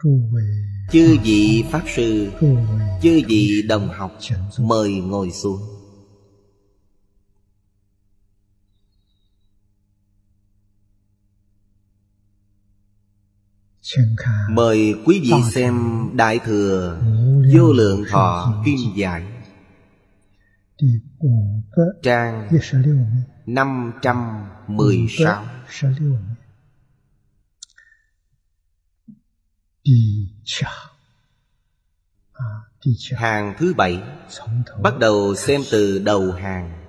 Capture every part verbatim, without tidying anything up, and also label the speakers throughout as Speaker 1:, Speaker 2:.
Speaker 1: Chư vị Pháp Sư, chư vị đồng học, mời ngồi xuống. Mời quý vị xem Đại Thừa Vô Lượng Thọ Kim Giải, trang năm trăm mười sáu. Hàng thứ bảy, bắt đầu xem từ đầu hàng.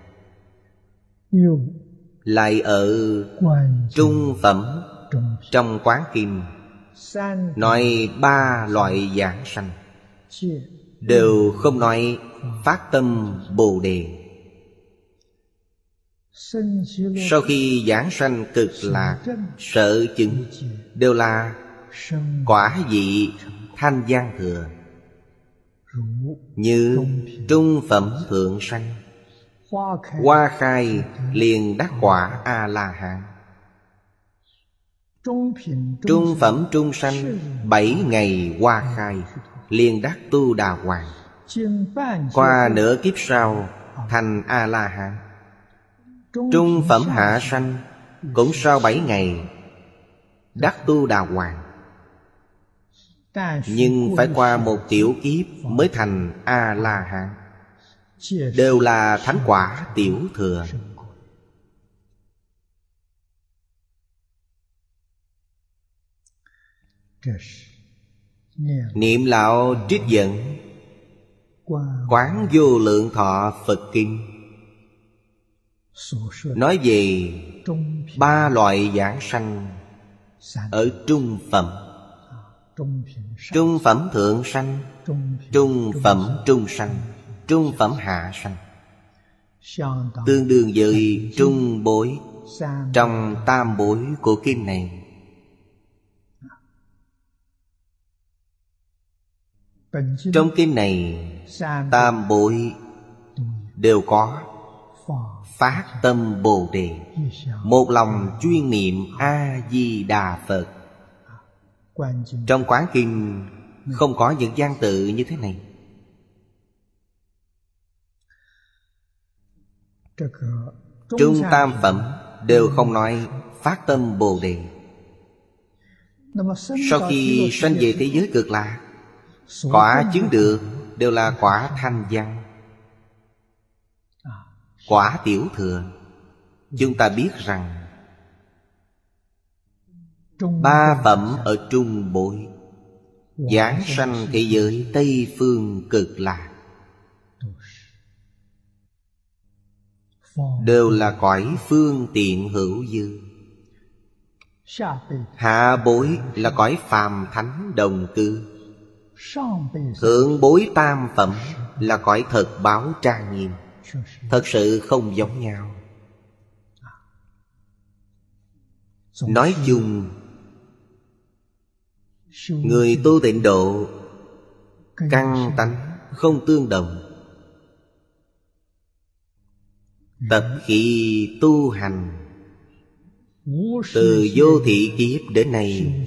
Speaker 1: Lại ở trung phẩm trong Quán Kim nói ba loại giảng sanh, đều không nói phát tâm Bồ Đề. Sau khi giảng sanh cực lạc, sở chứng đều là quả vị thanh văn thừa, như trung phẩm thượng sanh, hoa khai liền đắc quả A-la-hán. Trung phẩm trung sanh, bảy ngày hoa khai liền đắc Tu Đà Hoàng. Qua nửa kiếp sau thành A-la-hán. Trung phẩm hạ sanh cũng sau bảy ngày đắc Tu Đà Hoàng, nhưng phải qua một tiểu kiếp mới thành A-la-hán. Đều là thánh quả tiểu thừa. Niệm lão trích dẫn Quán Vô Lượng Thọ Phật Kinh, nói về ba loại giảng sanh ở trung phẩm. Trung phẩm thượng sanh, trung phẩm trung sanh, trung phẩm hạ sanh, tương đương với trung bối trong tam bối của kinh này. Trong kinh này tam bối đều có phát tâm Bồ Đề, một lòng chuyên niệm A-di-đà Phật. Trong Quán Kinh không có những văn tự như thế này. Trung tam phẩm đều không nói phát tâm Bồ Đề. Sau khi sanh về thế giới cực lạc, quả chứng được đều là quả thanh văn, quả tiểu thừa. Chúng ta biết rằng ba phẩm ở trung bối giảng sanh thế giới Tây Phương Cực Lạc đều là cõi phương tiện hữu dư. Hạ bối là cõi phàm thánh đồng cư. Thượng bối tam phẩm là cõi thật báo trang nghiêm. Thật sự không giống nhau. Nói chung, người tu tịnh độ căn tánh không tương đồng. Tập khí tu hành từ vô thị kiếp đến nay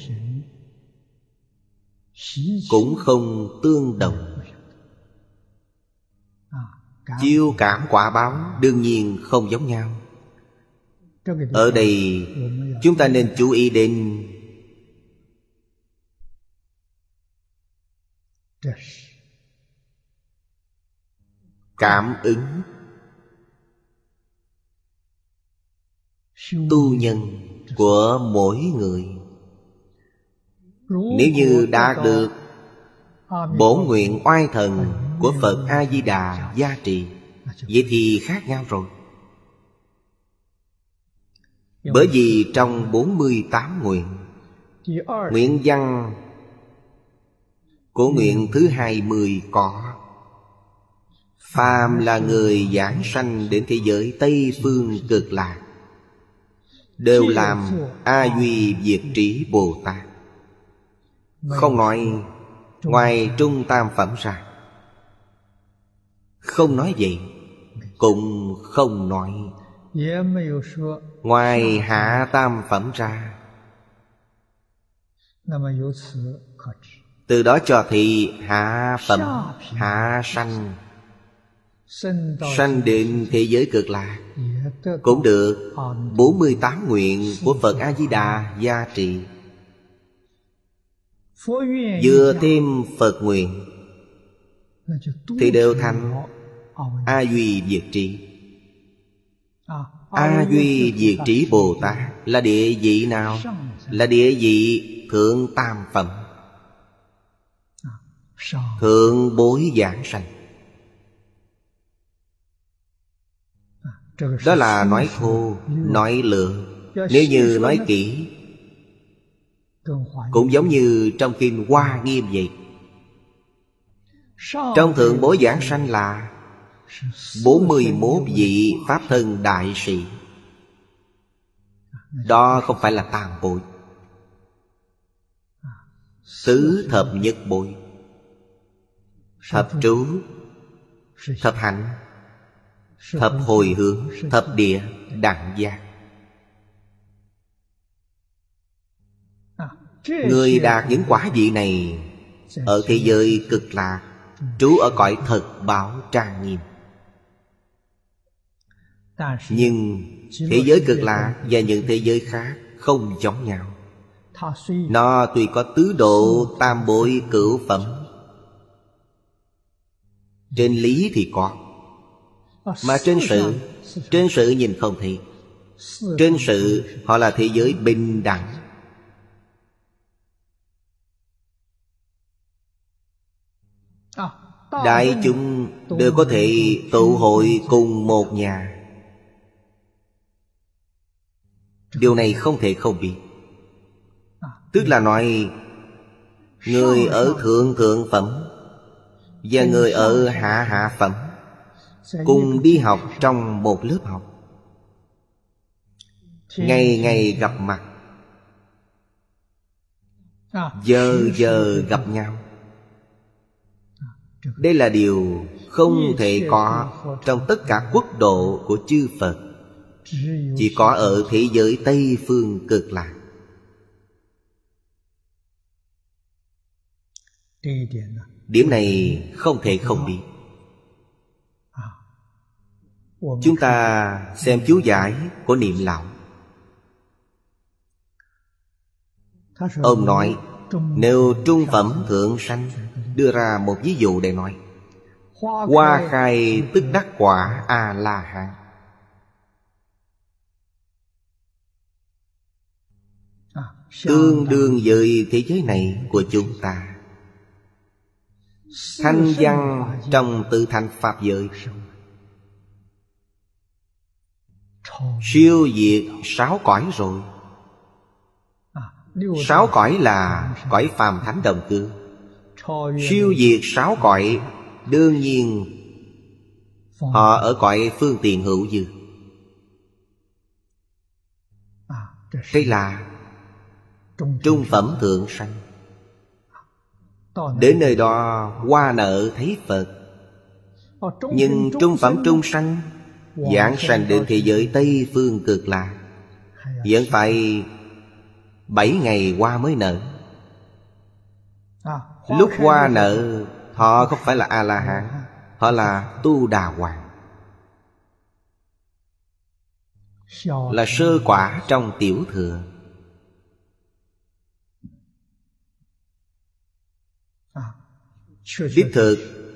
Speaker 1: cũng không tương đồng. Chiêu cảm quả báo đương nhiên không giống nhau. Ở đây chúng ta nên chú ý đến cảm ứng tu nhân của mỗi người. Nếu như đạt được bổn nguyện oai thần của Phật A-di-đà gia trì, vậy thì khác nhau rồi. Bởi vì trong bốn mươi tám nguyện, nguyện văn của nguyện thứ hai mươi có phàm là người giảng sanh đến thế giới Tây Phương Cực Lạc đều làm A Duy Diệt Trí Bồ Tát. Không nói ngoài trung tam phẩm ra. Không nói vậy. Cũng không nói ngoài hạ tam phẩm ra. Từ đó cho thị hạ phẩm, hạ sanh, sanh đến thế giới cực lạc, cũng được bốn mươi tám nguyện của Phật A-di-đà gia trị. Vừa thêm Phật nguyện thì đều thành A Duy Diệt Trí. A Duy Diệt Trí Bồ Tát là địa vị nào? Là địa vị thượng tam phẩm, thượng bối giảng sanh. Đó là nói thô, nói lượng. Nếu như nói kỹ, cũng giống như trong kinh Hoa Nghiêm vậy. Trong thượng bối giảng sanh là bốn mươi mốt vị Pháp thân đại sĩ. Đó không phải là tam bối, tứ thập nhất bối, thập trú, thập hạnh, thập hồi hướng, thập địa, đẳng giác. Người đạt những quả vị này ở thế giới cực lạc, trú ở cõi thật bảo trang nghiêm. Nhưng thế giới cực lạc và những thế giới khác không giống nhau. Nó tuy có tứ độ tam bội cửu phẩm, trên lý thì có, mà trên sự, trên sự nhìn không thấy. Trên sự họ là thế giới bình đẳng. Đại chúng đều có thể tụ hội cùng một nhà. Điều này không thể không biết. Tức là nói người ở thượng thượng phẩm và người ở hạ hạ phẩm cùng đi học trong một lớp học, ngày ngày gặp mặt, giờ giờ gặp nhau. Đây là điều không thể có trong tất cả quốc độ của chư Phật, chỉ có ở thế giới Tây Phương Cực Lạc. Điểm này không thể không biết. Chúng ta xem chú giải của Niệm Lão. Ông nói nếu trung phẩm thượng sanh, đưa ra một ví dụ để nói hoa khai tức đắc quả A-la-hán. Tương đương với thế giới này của chúng ta. Thanh văn trong tự thành Pháp giới, siêu diệt sáu cõi rồi. Sáu cõi là cõi phàm thánh đồng cư. Siêu diệt sáu cõi, đương nhiên họ ở cõi phương tiện hữu dư. Đây là trung phẩm thượng sanh. Đến nơi đó hoa nở thấy Phật. Nhưng trung phẩm trung sanh giảng sanh đến thế giới Tây Phương Cực Lạc, vẫn phải bảy ngày hoa mới nở. Lúc hoa nở, họ không phải là A-la-hán, họ là Tu Đà Hoàng, là sơ quả trong tiểu thừa. Đích thực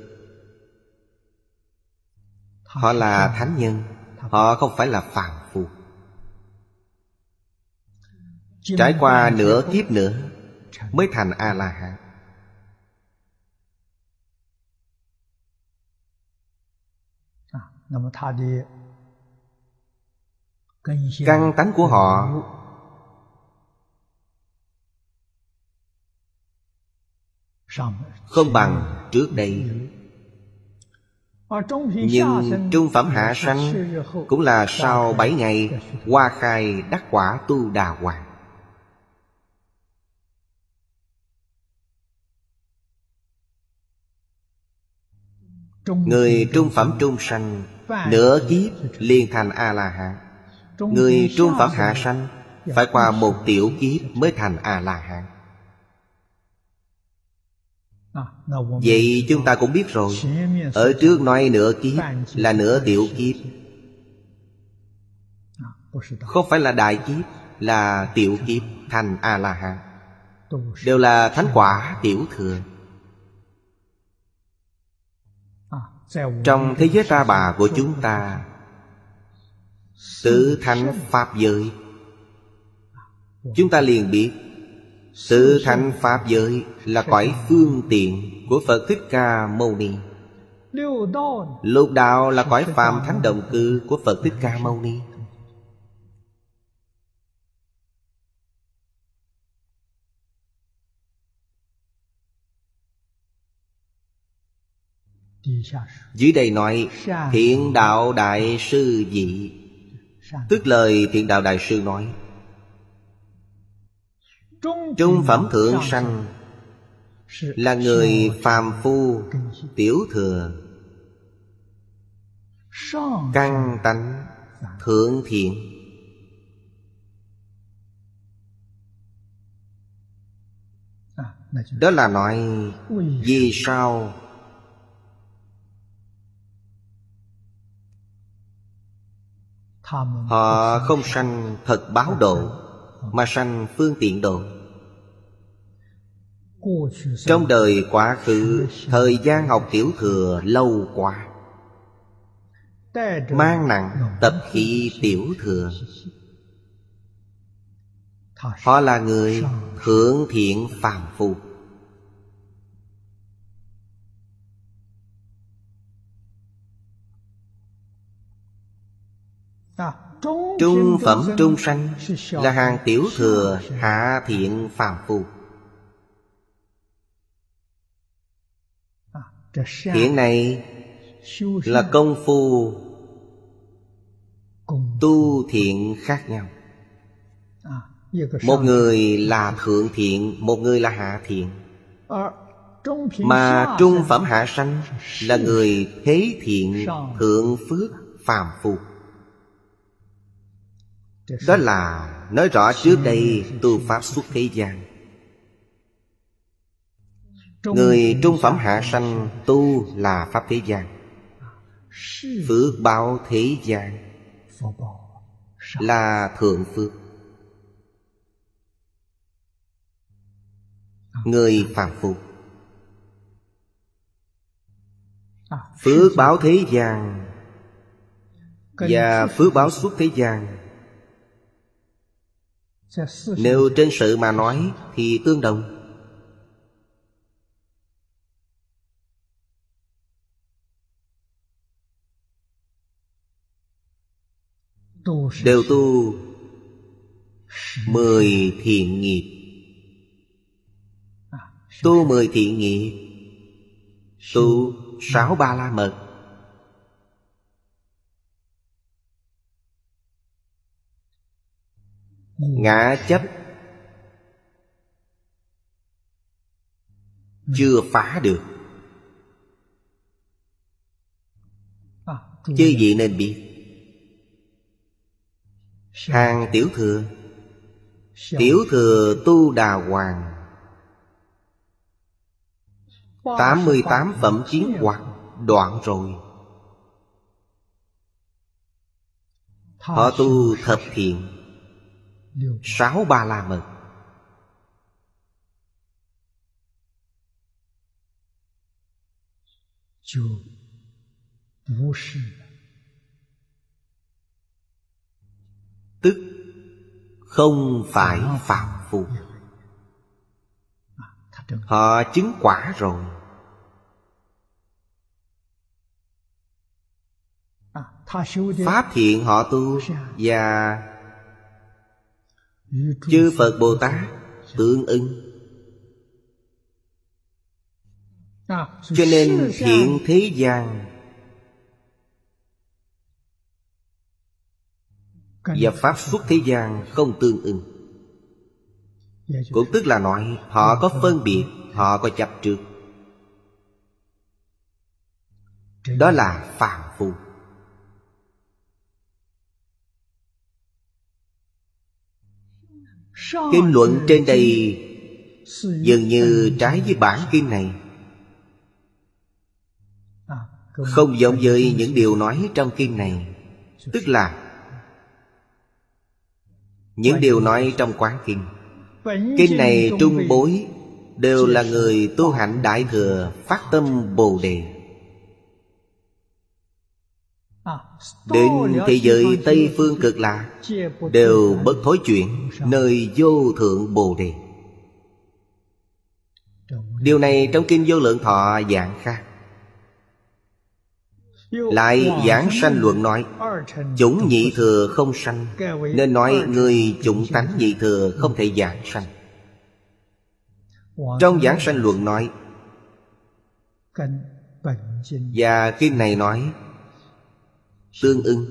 Speaker 1: họ là thánh nhân, họ không phải là phàm phu. Trải qua nửa kiếp nữa mới thành A-la-hán. Căn tánh của họ không bằng trước đây. Nhưng trung phẩm hạ sanh cũng là sau bảy ngày hoa khai đắc quả Tu Đà Hoàng. Người trung phẩm trung sanh nửa kiếp liền thành A-la-hán. Người trung phẩm hạ sanh phải qua một tiểu kiếp mới thành A-la-hán. Vậy chúng ta cũng biết rồi, ở trước nói nửa kiếp là nửa tiểu kiếp, không phải là đại kiếp, là tiểu kiếp thành A-la-hán, đều là thánh quả tiểu thừa. Trong thế giới ta bà của chúng ta, tứ thánh pháp giới, chúng ta liền biết tứ thánh pháp giới là cõi phương tiện của Phật Thích Ca Mâu Ni. Lục đạo là cõi phàm thánh đồng cư của Phật Thích Ca Mâu Ni. Dưới đây nói thiện đạo đại sư vị, tức lời thiện đạo đại sư nói trung phẩm thượng sanh là người phàm phu tiểu thừa, căn tánh thượng thiện. Đó là nói vì sao họ không sanh thật báo độ, mà sanh phương tiện độ. Trong đời quá khứ, thời gian học tiểu thừa lâu quá, mang nặng tập khí tiểu thừa. Họ là người thượng thiện phàm phu. Trung phẩm trung sanh là hàng tiểu thừa hạ thiện phàm phu. Hiện nay là công phu tu thiện khác nhau. Một người là thượng thiện, một người là hạ thiện. Mà trung phẩm hạ sanh là người thế thiện thượng phước phàm phu. Đó là nói rõ trước đây tu pháp xuất thế gian. Người trung phẩm hạ sanh tu là pháp thế gian, phước báo thế gian là thượng phước. Người phàm phu phước báo thế gian và phước báo xuất thế gian, nếu trên sự mà nói thì tương đồng. Đều tu mười thiện nghiệp. Tu mười thiện nghiệp, tu sáu ba la mật. Ngã chấp chưa phá được. Chư vị nên biết, hàng tiểu thừa, tiểu thừa tu đà hoàng, tám mươi tám phẩm chiến hoặc đoạn rồi. Họ tu thập thiện, sáu ba la mật. Tức không phải phàm phu. Họ chứng quả rồi. Pháp thiện họ tu và chư Phật Bồ Tát tương ưng. Cho nên thiện thế gian và pháp xuất thế gian không tương ưng. Cũng tức là nói họ có phân biệt, họ có chấp trước. Đó là phàm phu. Kinh luận trên đây dường như trái với bản kinh này. không giống với những điều nói trong kinh này. Tức là những điều nói trong Quán Kinh. Kinh này trung bối đều là người tu hạnh Đại Thừa, phát tâm Bồ Đề. Đến thế giới Tây Phương Cực Lạc đều bất thối chuyển, nơi vô thượng Bồ Đề. Điều này trong Kinh Vô Lượng Thọ giảng khác. Lại giảng sanh luận nói chủng nhị thừa không sanh, nên nói người chủng tánh nhị thừa không thể giảng sanh. Trong giảng sanh luận nói và kinh này nói tương ưng.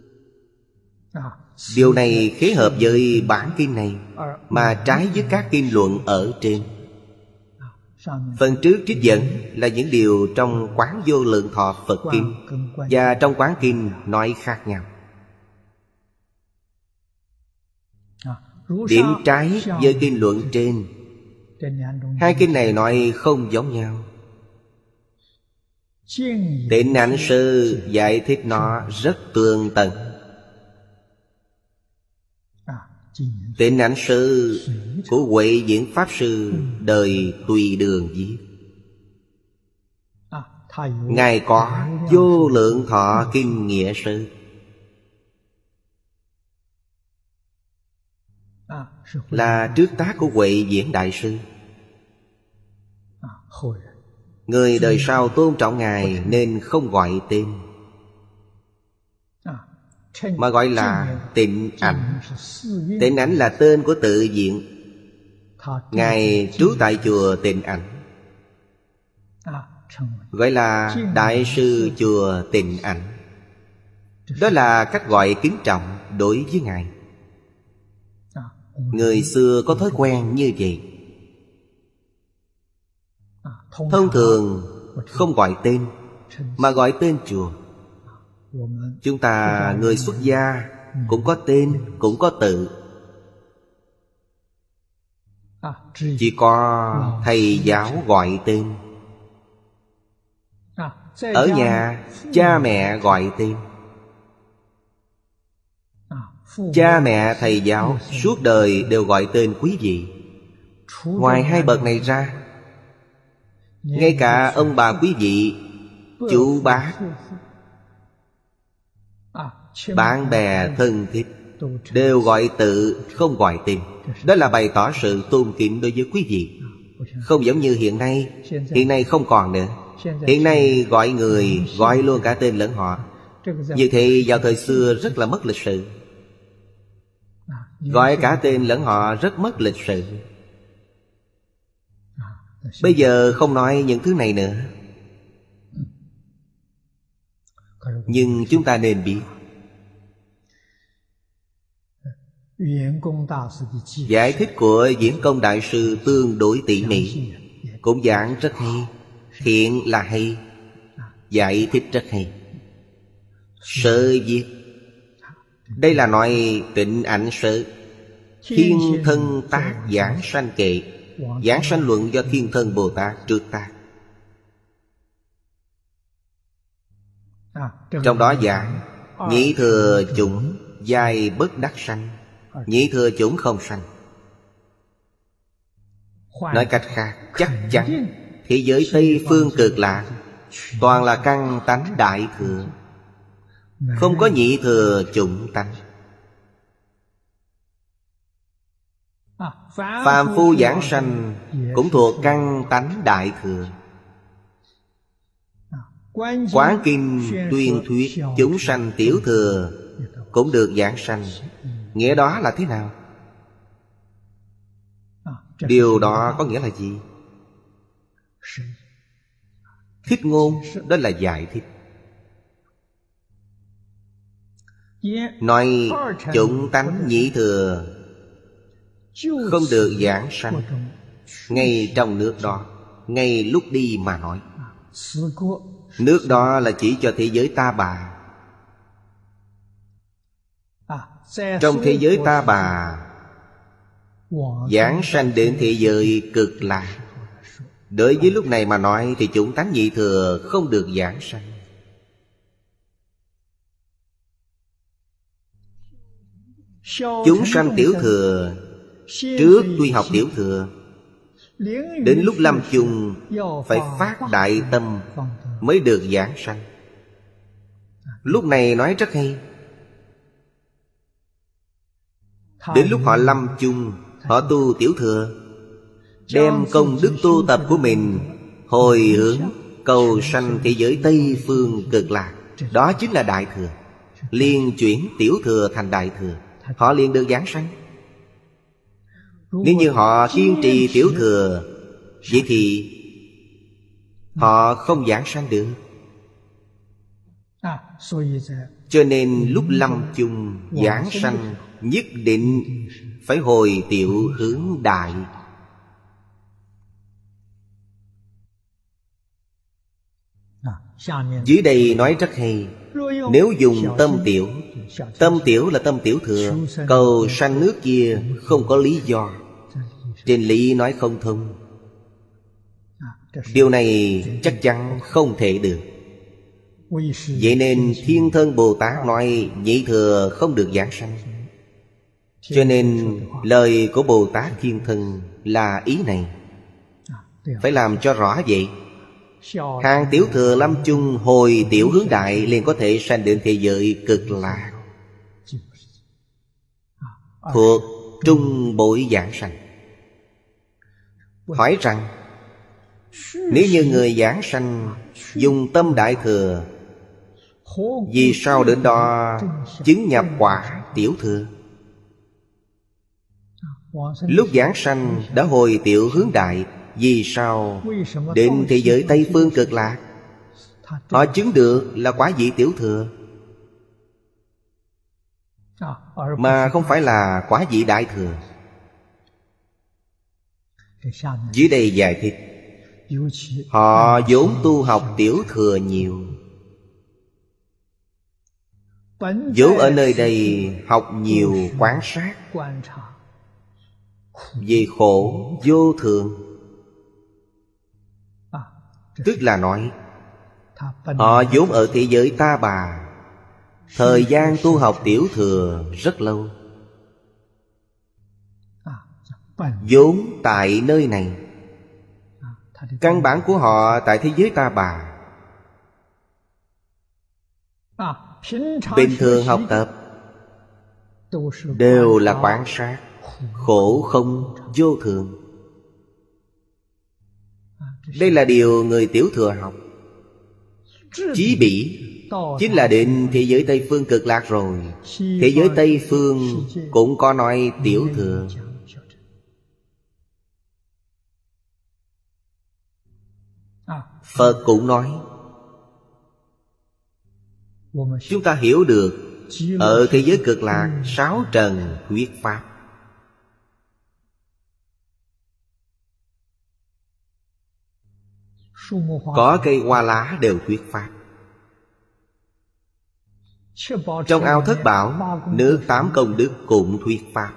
Speaker 1: Điều này khế hợp với bản kinh này, mà trái với các kinh luận ở trên. Phần trước trích dẫn là những điều trong Quán Vô Lượng Thọ Phật Kinh, và trong Quán Kinh nói khác nhau. Điểm trái với kinh luận trên, hai kinh này nói không giống nhau. Tịnh Ảnh Sư giải thích nó rất tường tận. Tịnh Ảnh Sư của Huệ Diễn Pháp Sư đời Tùy Đường viết. Ngài có Vô Lượng Thọ Kinh Nghĩa Sư, là trước tác của Huệ Diễn Đại Sư. Người đời sau tôn trọng Ngài nên không gọi tên, mà gọi là Tịnh Ảnh. Tịnh Ảnh là tên của tự viện. Ngài trú tại chùa Tịnh Ảnh, gọi là Đại sư chùa Tịnh Ảnh. Đó là cách gọi kính trọng đối với Ngài. Người xưa có thói quen như vậy. Thông thường không gọi tên, mà gọi tên chùa. Chúng ta người xuất gia cũng có tên, cũng có tự. Chỉ có thầy giáo gọi tên. Ở nhà cha mẹ gọi tên. Cha mẹ thầy giáo suốt đời đều gọi tên quý vị. Ngoài hai bậc này ra, ngay cả ông bà quý vị, chú bác, bạn bè thân thích đều gọi tự, không gọi tên. Đó là bày tỏ sự tôn kính đối với quý vị. Không giống như hiện nay. Hiện nay không còn nữa. Hiện nay gọi người gọi luôn cả tên lẫn họ. Như thế vào thời xưa rất là mất lịch sự. Gọi cả tên lẫn họ rất mất lịch sự. Bây giờ không nói những thứ này nữa. Nhưng chúng ta nên biết, giải thích của Diễn Công Đại Sư tương đối tỉ mỉ, cũng giảng rất hay. Thiện là hay, giải thích rất hay. Sơ viết, đây là nói Tịnh Ảnh Sơ. Thiên Thân tác giảng sanh kệ, giảng sanh luận do Thiên Thân Bồ Tát trước tác. Trong đó giảng nhị thừa chủng giai bất đắc sanh, nhị thừa chủng không sanh. Nói cách khác, chắc chắn thế giới Tây Phương Cực Lạc toàn là căn tánh đại thừa, không có nhị thừa chủng tánh. Phàm phu giảng sanh cũng thuộc căn tánh đại thừa. Quán Kinh tuyên thuyết chúng sanh tiểu thừa cũng được giảng sanh. Nghĩa đó là thế nào? Điều đó có nghĩa là gì? Thích ngôn, đó là giải thích. Nói chủng tánh nhị thừa không được giảng sanh ngay trong nước đó, ngay lúc đi mà nói. Nước đó là chỉ cho thế giới Ta Bà. Trong thế giới Ta Bà giảng sanh đến thế giới Cực Lạc. Đối với lúc này mà nói thì chủng tánh nhị thừa không được giảng sanh. Chúng sanh tiểu thừa trước tuy học tiểu thừa, đến lúc lâm chung phải phát đại tâm mới được giảng sanh. Lúc này nói rất hay. Đến lúc họ lâm chung, họ tu tiểu thừa, đem công đức tu tập của mình hồi hướng cầu sanh thế giới Tây Phương Cực Lạc. Đó chính là đại thừa. Liền chuyển tiểu thừa thành đại thừa, họ liền được giảng sanh. Nếu như họ kiên trì tiểu thừa, vậy thì họ không giảng sanh được. Cho nên lúc lâm chung giảng sanh nhất định phải hồi tiểu hướng đại. Dưới đây nói rất hay. Nếu dùng tâm tiểu, tâm tiểu là tâm tiểu thừa, cầu sanh nước kia không có lý do, trên lý nói không thông. Điều này chắc chắn không thể được. Vậy nên Thiên Thân Bồ Tát nói nhị thừa không được giảng sanh. Cho nên lời của Bồ Tát Thiên Thân là ý này. Phải làm cho rõ vậy. Hàng tiểu thừa lâm chung hồi tiểu hướng đại, liền có thể sanh đến thế giới Cực Lạc, thuộc trung bội giảng sanh. Hỏi rằng nếu như người giảng sanh dùng tâm đại thừa, vì sao đến đó chứng nhập quả tiểu thừa? Lúc giảng sanh đã hồi tiểu hướng đại, vì sao đến thế giới Tây Phương Cực Lạc họ chứng được là quả vị tiểu thừa, mà không phải là quả vị đại thừa? Dưới đây giải thích. Họ vốn tu học tiểu thừa nhiều, vốn ở nơi đây học nhiều quan sát về khổ vô thường. Tức là nói họ vốn ở thế giới Ta Bà, thời gian tu học tiểu thừa rất lâu, vốn tại nơi này. Căn bản của họ tại thế giới Ta Bà. Bình thường học tập đều là quan sát khổ không vô thường. Đây là điều người tiểu thừa học. Chí bỉ chính là đến thế giới Tây Phương Cực Lạc rồi. Thế giới Tây Phương cũng có nói tiểu thừa. Phật cũng nói. Chúng ta hiểu được ở thế giới Cực Lạc sáu trần thuyết pháp. Có cây hoa lá đều thuyết pháp. Trong ao Thất Bảo, nước tám công đức cũng thuyết pháp.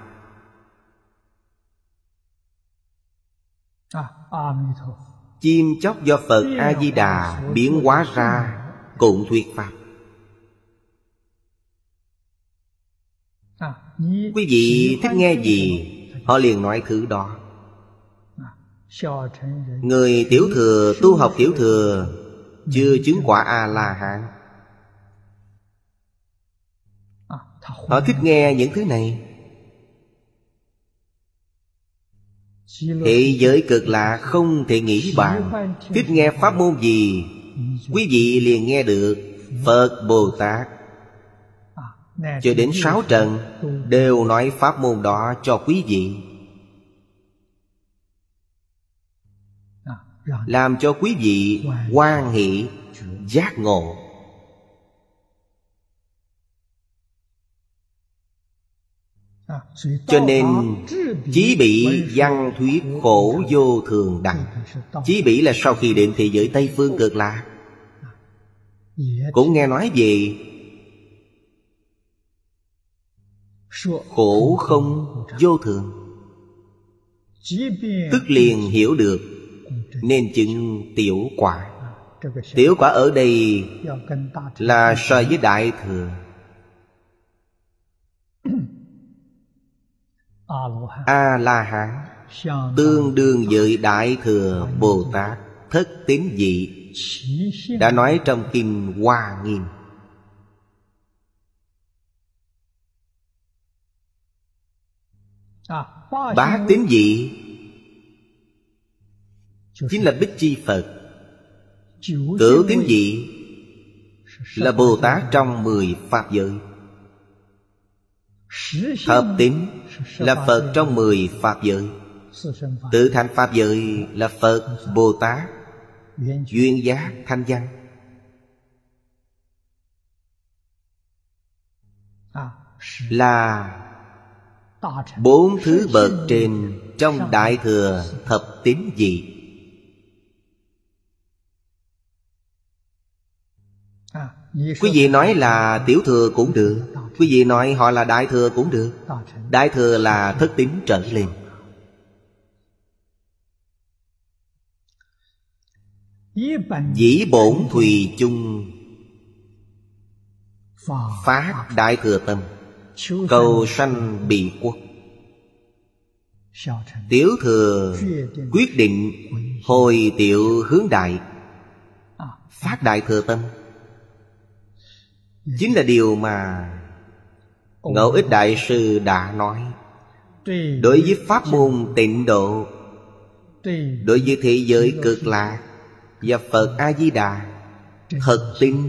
Speaker 1: Chim chóc do Phật A-di-đà biến hóa ra cũng thuyết pháp. Quý vị thích nghe gì, họ liền nói thứ đó. Người tiểu thừa tu học tiểu thừa chưa chứng quả A-la-hán, họ thích nghe những thứ này. Thế giới Cực Lạc không thể nghĩ bàn. Thích nghe pháp môn gì, quý vị liền nghe được. Phật Bồ Tát cho đến sáu trần đều nói pháp môn đó cho quý vị, làm cho quý vị hoan hỷ giác ngộ. Cho nên chí bỉ văn thuyết khổ vô thường đẳng. Chí bỉ là sau khi đến thế giới Tây Phương Cực Lạc cũng nghe nói về khổ không vô thường, tức liền hiểu được nên chứng tiểu quả. Tiểu quả ở đây là so với đại thừa. A-la-hán tương đương với Đại Thừa Bồ Tát thất tín vị, đã nói trong kinh Hoa Nghiêm. Bá tín vị chính là Bích Chi Phật. Cửu tín vị là Bồ Tát trong mười Pháp giới. Thập tín là Phật trong mười Pháp giới. Tự thành Pháp giới là Phật, Bồ Tát, duyên giác, thanh văn. Là bốn thứ bậc trên trong Đại Thừa thập tín vị. Quý vị nói là Tiểu Thừa cũng được, quý vị nói họ là Đại Thừa cũng được. Đại Thừa là thất tín trở lên. Dĩ bổn thùy chung phát Đại Thừa tâm, cầu sanh bị quốc. Tiểu Thừa quyết định hồi tiệu hướng đại, phát Đại Thừa tâm chính là điều mà Ngẫu Ích Đại Sư đã nói. Đối với pháp môn Tịnh Độ, đối với thế giới Cực Lạc và Phật A-di-đà, thật tin,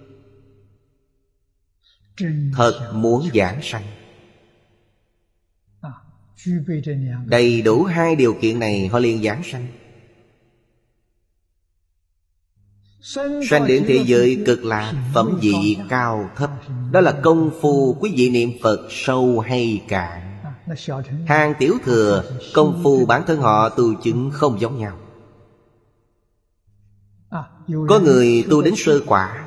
Speaker 1: thật muốn giảng sanh. Đầy đủ hai điều kiện này họ liền giảng sanh. Sanh đến thế giới Cực Lạc, phẩm vị cao thấp, đó là công phu quý vị niệm Phật sâu hay cạn. Hàng Tiểu Thừa, công phu bản thân họ tu chứng không giống nhau. Có người tu đến sơ quả,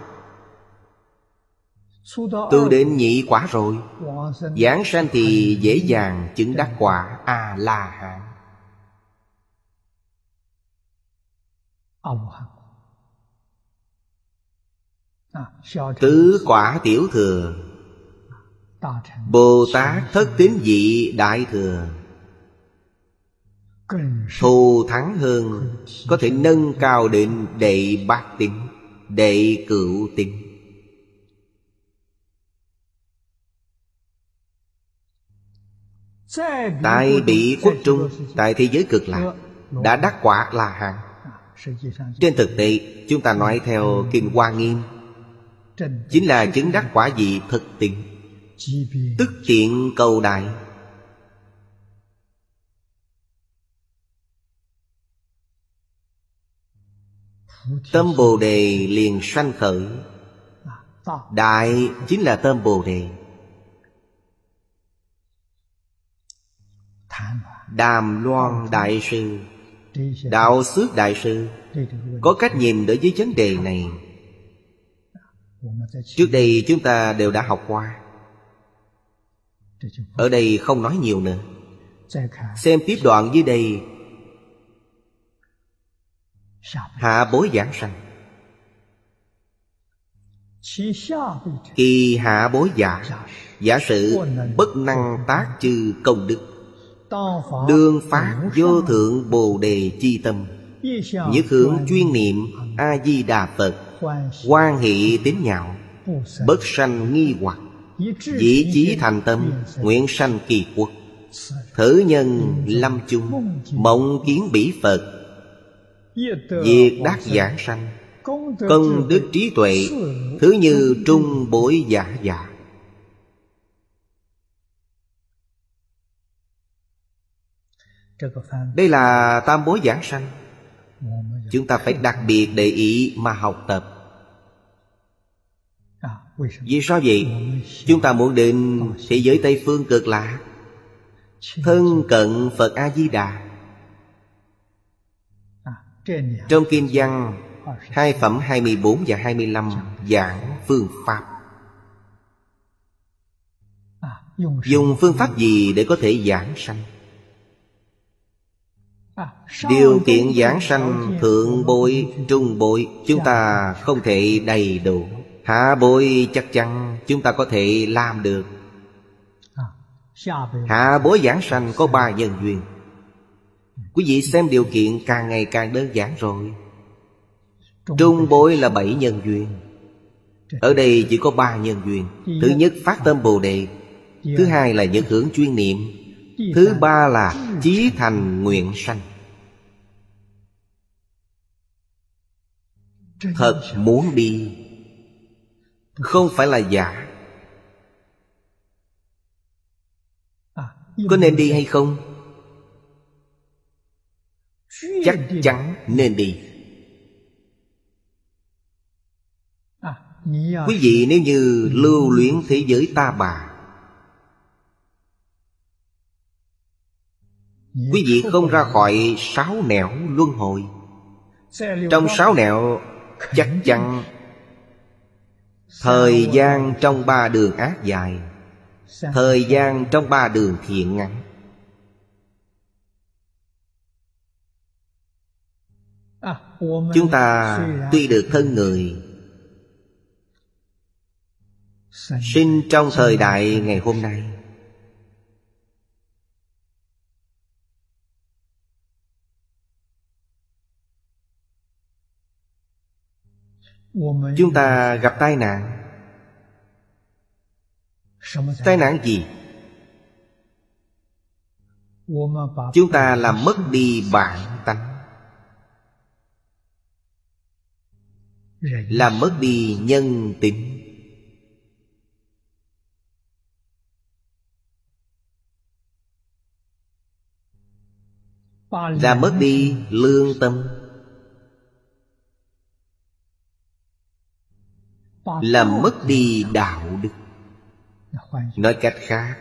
Speaker 1: tu đến nhị quả rồi, giảng sanh thì dễ dàng chứng đắc quả A-la-hán. Tứ quả Tiểu Thừa, Bồ Tát thất tín vị Đại Thừa, thù thắng hơn, có thể nâng cao đến đệ bát tín, đệ cửu tín. Tại Bỉ Quốc Trung, tại thế giới Cực Lạc, đã đắc quả La Hán. Trên thực tế, chúng ta nói theo kinh Hoa Nghiêm, chính là chứng đắc quả vị thực tín, tức tiện cầu đại. Tâm Bồ Đề liền sanh khởi. Đại chính là tâm Bồ Đề. Đàm Loan Đại Sư, Đạo Xước Đại Sư có cách nhìn đối với vấn đề này. Trước đây chúng ta đều đã học qua, ở đây không nói nhiều nữa. Xem tiếp đoạn dưới đây. Hạ bối giảng sanh. Kỳ hạ bối giả, giả sử bất năng tác chư công đức, đương phát vô thượng Bồ Đề chi tâm, nhất hướng chuyên niệm A-di-đà Phật, hoan hỷ tín nhạo, bất sanh nghi hoặc, dĩ chí thành tâm, nguyện sanh kỳ quốc. Thử nhân lâm chung, mộng kiến bỉ Phật, diệt đắc giảng sanh, công đức trí tuệ, thứ như trung bối giả giả. Đây là tam bối giảng sanh. Chúng ta phải đặc biệt để ý mà học tập. Vì sao vậy? Chúng ta muốn đến thế giới Tây Phương Cực Lạc, thân cận Phật A-di-đà. Trong kinh văn hai phẩm hai mươi bốn và hai mươi lăm giảng phương pháp. Dùng phương pháp gì để có thể giảng sanh? Điều kiện giảng sanh thượng bối, trung bối chúng ta không thể đầy đủ. Hạ bối chắc chắn chúng ta có thể làm được. Hạ bối giảng sanh có ba nhân duyên. Quý vị xem điều kiện càng ngày càng đơn giản rồi. Trung bối là bảy nhân duyên. Ở đây chỉ có ba nhân duyên. Thứ nhất phát tâm Bồ Đề. Thứ hai là nhất hướng chuyên niệm. Thứ ba là chí thành nguyện sanh. Thật muốn đi, không phải là giả. Có nên đi hay không? Chắc chắn nên đi. Quý vị nếu như lưu luyến thế giới ta bà, quý vị không ra khỏi sáu nẻo luân hồi. Trong sáu nẻo chắc chắn thời gian trong ba đường ác dài, thời gian trong ba đường thiện ngắn. Chúng ta tuy được thân người, sinh trong thời đại ngày hôm nay, chúng ta gặp tai nạn. Tai nạn gì? Chúng ta làm mất đi bản tánh, làm mất đi nhân tính, làm mất đi lương tâm, làm mất đi đạo đức. Nói cách khác,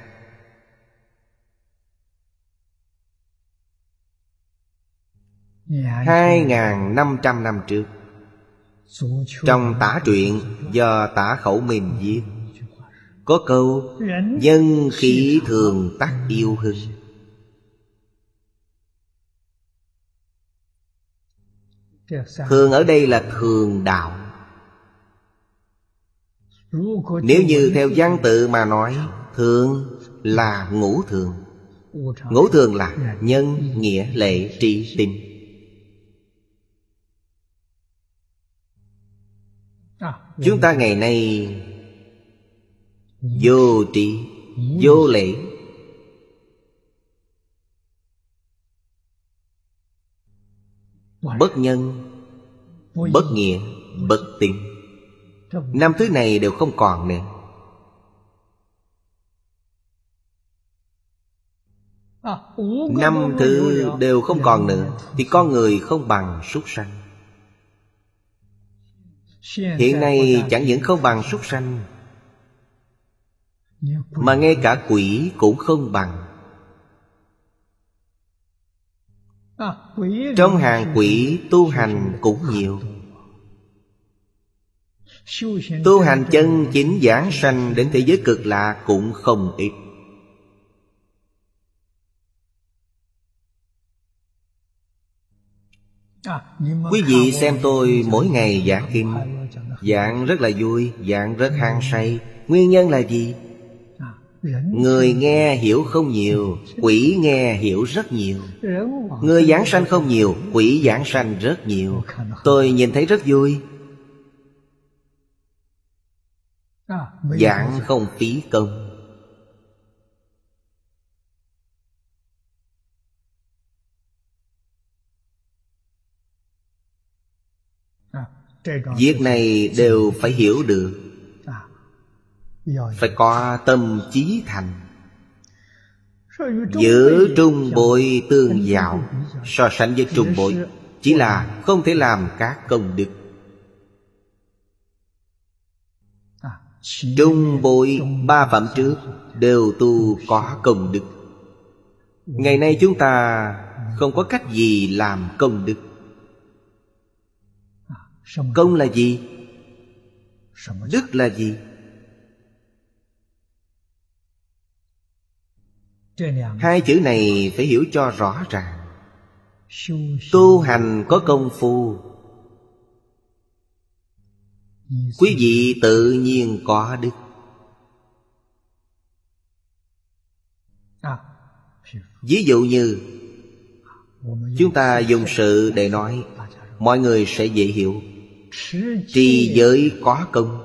Speaker 1: hai nghìn năm trăm năm trước, trong tả truyện do Tả Khẩu Minh viết, có câu nhân khí thường tắc yêu hưng. Thường ở đây là thường đạo. Nếu như theo văn tự mà nói, thường là ngũ thường. Ngũ thường là nhân, nghĩa, lệ, trí, tín. Chúng ta ngày nay vô trí, vô lễ, bất nhân, bất nghĩa, bất tín. Năm thứ này đều không còn nữa. Năm thứ đều không còn nữa thì con người không bằng súc sanh. Hiện nay chẳng những không bằng súc sanh, mà ngay cả quỷ cũng không bằng. Trong hàng quỷ tu hành cũng nhiều. Tu hành chân chính giảng sanh đến thế giới cực lạc cũng không ít. Quý vị xem tôi mỗi ngày giảng kinh, giảng rất là vui, giảng rất hăng say. Nguyên nhân là gì? Người nghe hiểu không nhiều, quỷ nghe hiểu rất nhiều. Người giảng sanh không nhiều, quỷ giảng sanh rất nhiều. Tôi nhìn thấy rất vui. Giảng không phí công. Việc này đều phải hiểu được, phải có tâm chí thành. Giữa trung bội tương giao, so sánh với trung bội chỉ là không thể làm các công đức. Trung bội ba phẩm trước đều tu có công đức. Ngày nay chúng ta không có cách gì làm công đức. Công là gì? Đức là gì? Hai chữ này phải hiểu cho rõ ràng. Tu hành có công phu, quý vị tự nhiên có đức. Ví dụ như chúng ta dùng sự để nói, mọi người sẽ dễ hiểu. Trì giới có công,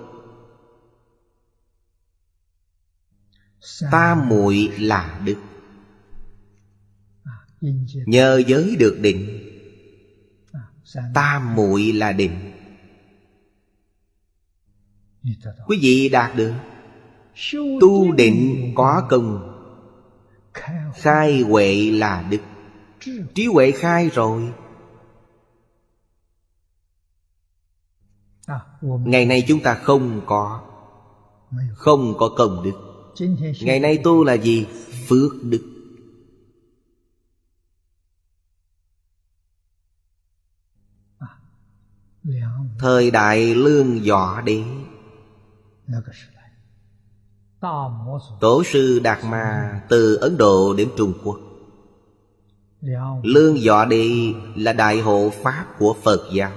Speaker 1: tam muội là đức. Nhờ giới được định, tam muội là định. Quý vị đạt được. Tu định có công, khai huệ là đức. Trí huệ khai rồi. Ngày nay chúng ta không có Không có công đức. Ngày nay tu là gì? Phước đức. Thời đại Lương Võ Đế, Tổ sư Đạt Ma từ Ấn Độ đến Trung Quốc. Lương Võ Đế là đại hộ pháp của Phật giáo.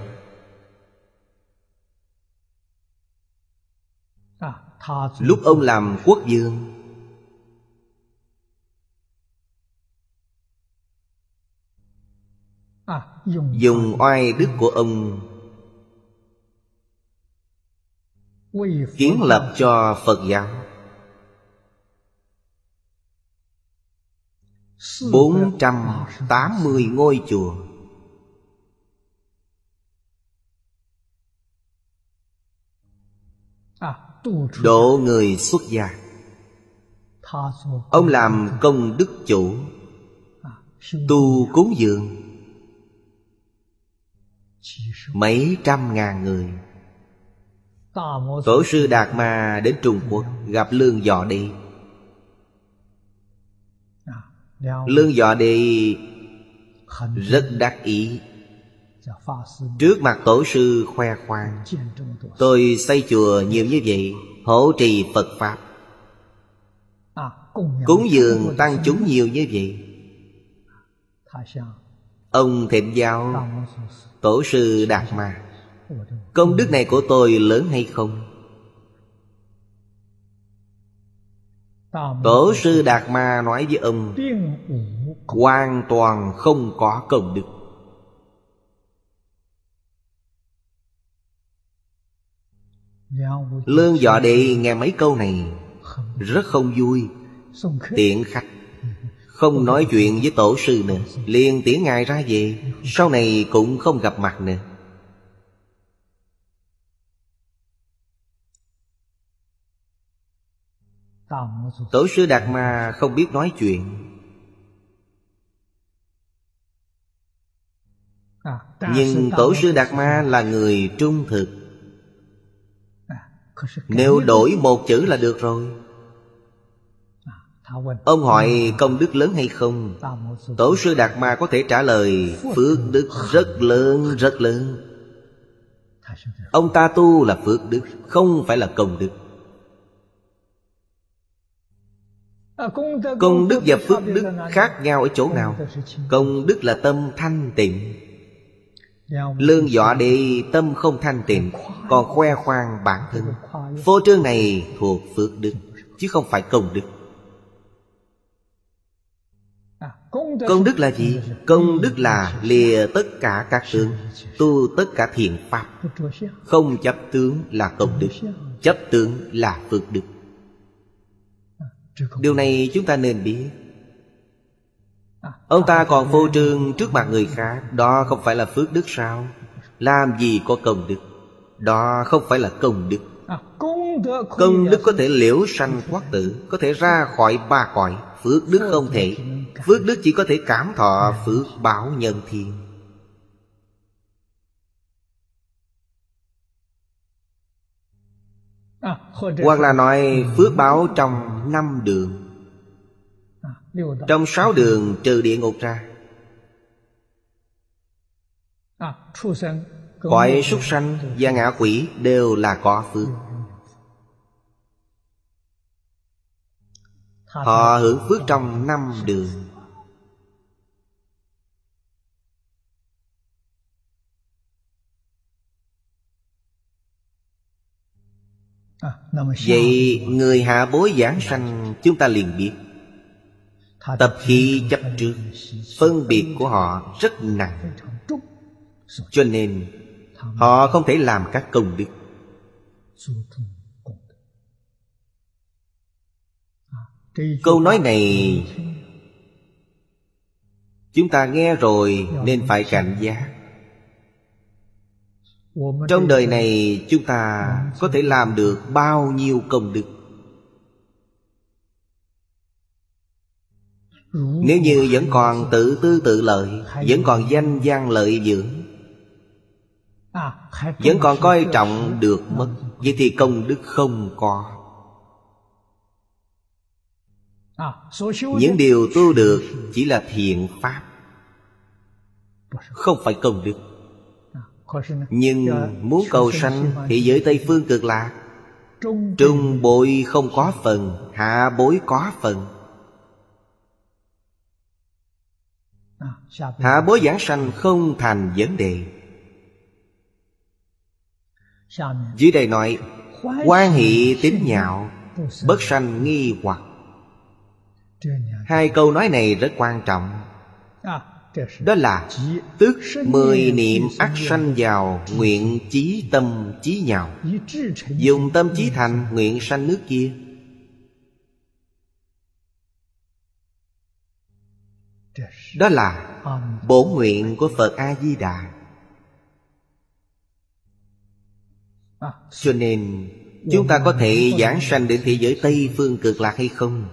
Speaker 1: Lúc ông làm quốc vương, dùng oai đức của ông kiến lập cho Phật giáo bốn trăm tám mươi ngôi chùa. Độ người xuất gia. Ông làm công đức chủ, tu cúng dường mấy trăm ngàn người. Tổ sư Đạt Ma đến Trung Quốc gặp Lương Võ Đế. Lương Võ Đế rất đắc ý, trước mặt tổ sư khoe khoang: tôi xây chùa nhiều như vậy, hộ trì Phật Pháp, cúng dường tăng chúng nhiều như vậy. Ông thỉnh giáo Tổ sư Đạt Ma: công đức này của tôi lớn hay không? Tổ sư Đạt Ma nói với ông: hoàn toàn không có công đức. Lương Võ Đế nghe mấy câu này rất không vui. Tiễn khách, không nói chuyện với tổ sư nữa, liền tiễn ngài ra về, sau này cũng không gặp mặt nữa. Tổ sư Đạt Ma không biết nói chuyện, nhưng Tổ sư Đạt Ma là người trung thực. Nếu đổi một chữ là được rồi. Ông hỏi công đức lớn hay không? Tổ sư Đạt Ma có thể trả lời: phước đức rất lớn, rất lớn. Ông ta tu là phước đức, không phải là công đức. Công đức và phước đức khác nhau ở chỗ nào? Công đức là tâm thanh tịnh. Lương Võ Đế tâm không thanh tịnh, còn khoe khoang bản thân. Phô trương này thuộc phước đức, chứ không phải công đức. Công đức là gì? Công đức là lìa tất cả các tướng, tu tất cả thiện pháp. Không chấp tướng là công đức, chấp tướng là phước đức. Điều này chúng ta nên biết. Ông ta còn phô trương trước mặt người khác, đó không phải là phước đức sao? Làm gì có công đức? Đó không phải là công đức. Công đức có thể liễu sanh thoát tử, có thể ra khỏi ba cõi. Phước đức không thể. Phước đức chỉ có thể cảm thọ phước báo nhân thiên. Hoặc là nói phước báo trong năm đường, trong sáu đường trừ địa ngục ra. Cõi súc sanh và ngạ quỷ đều là có phước. Họ hưởng phước trong năm đường. Vậy người hạ bối giảng sanh chúng ta liền biết Tập khí chấp trước, phân biệt của họ rất nặng, cho nên họ không thể làm các công đức. Câu nói này chúng ta nghe rồi nên phải cảnh giác. Trong đời này chúng ta có thể làm được bao nhiêu công đức? Nếu như vẫn còn tự tư tự lợi, vẫn còn danh văn lợi dưỡng, vẫn còn coi trọng được mất, vậy thì công đức không có. Những điều tu được chỉ là thiện pháp, không phải công đức. Nhưng muốn cầu sanh thế giới Tây Phương Cực Lạc, trung bội không có phần, hạ bối có phần. Hạ bối giảng sanh không thành vấn đề. Dưới đây nói hoan hỷ tín nhạo, bất sanh nghi hoặc. Hai câu nói này rất quan trọng. Đó là tức mười niệm ắt sanh vào nguyện chí tâm chí nhạo, dùng tâm chí thành nguyện sanh nước kia. Đó là bổn nguyện của Phật A-di-đà. Cho nên chúng ta có thể giảng sanh đến thế giới Tây Phương Cực Lạc hay không?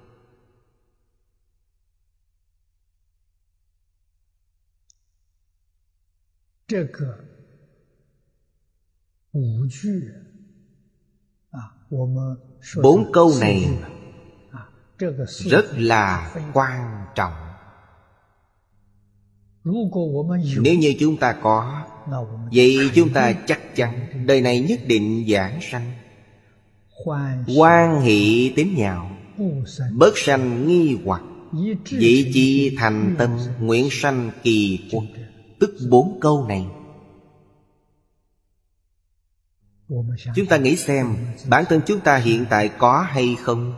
Speaker 1: Bốn câu này rất là quan trọng. Nếu như chúng ta có, vậy chúng ta chắc chắn đời này nhất định giảng sanh. Hoan hỷ tín nhạo, bất sanh nghi hoặc, vị chi thành tâm nguyện sanh kỳ quốc. Tức bốn câu này. Chúng ta nghĩ xem bản thân chúng ta hiện tại có hay không?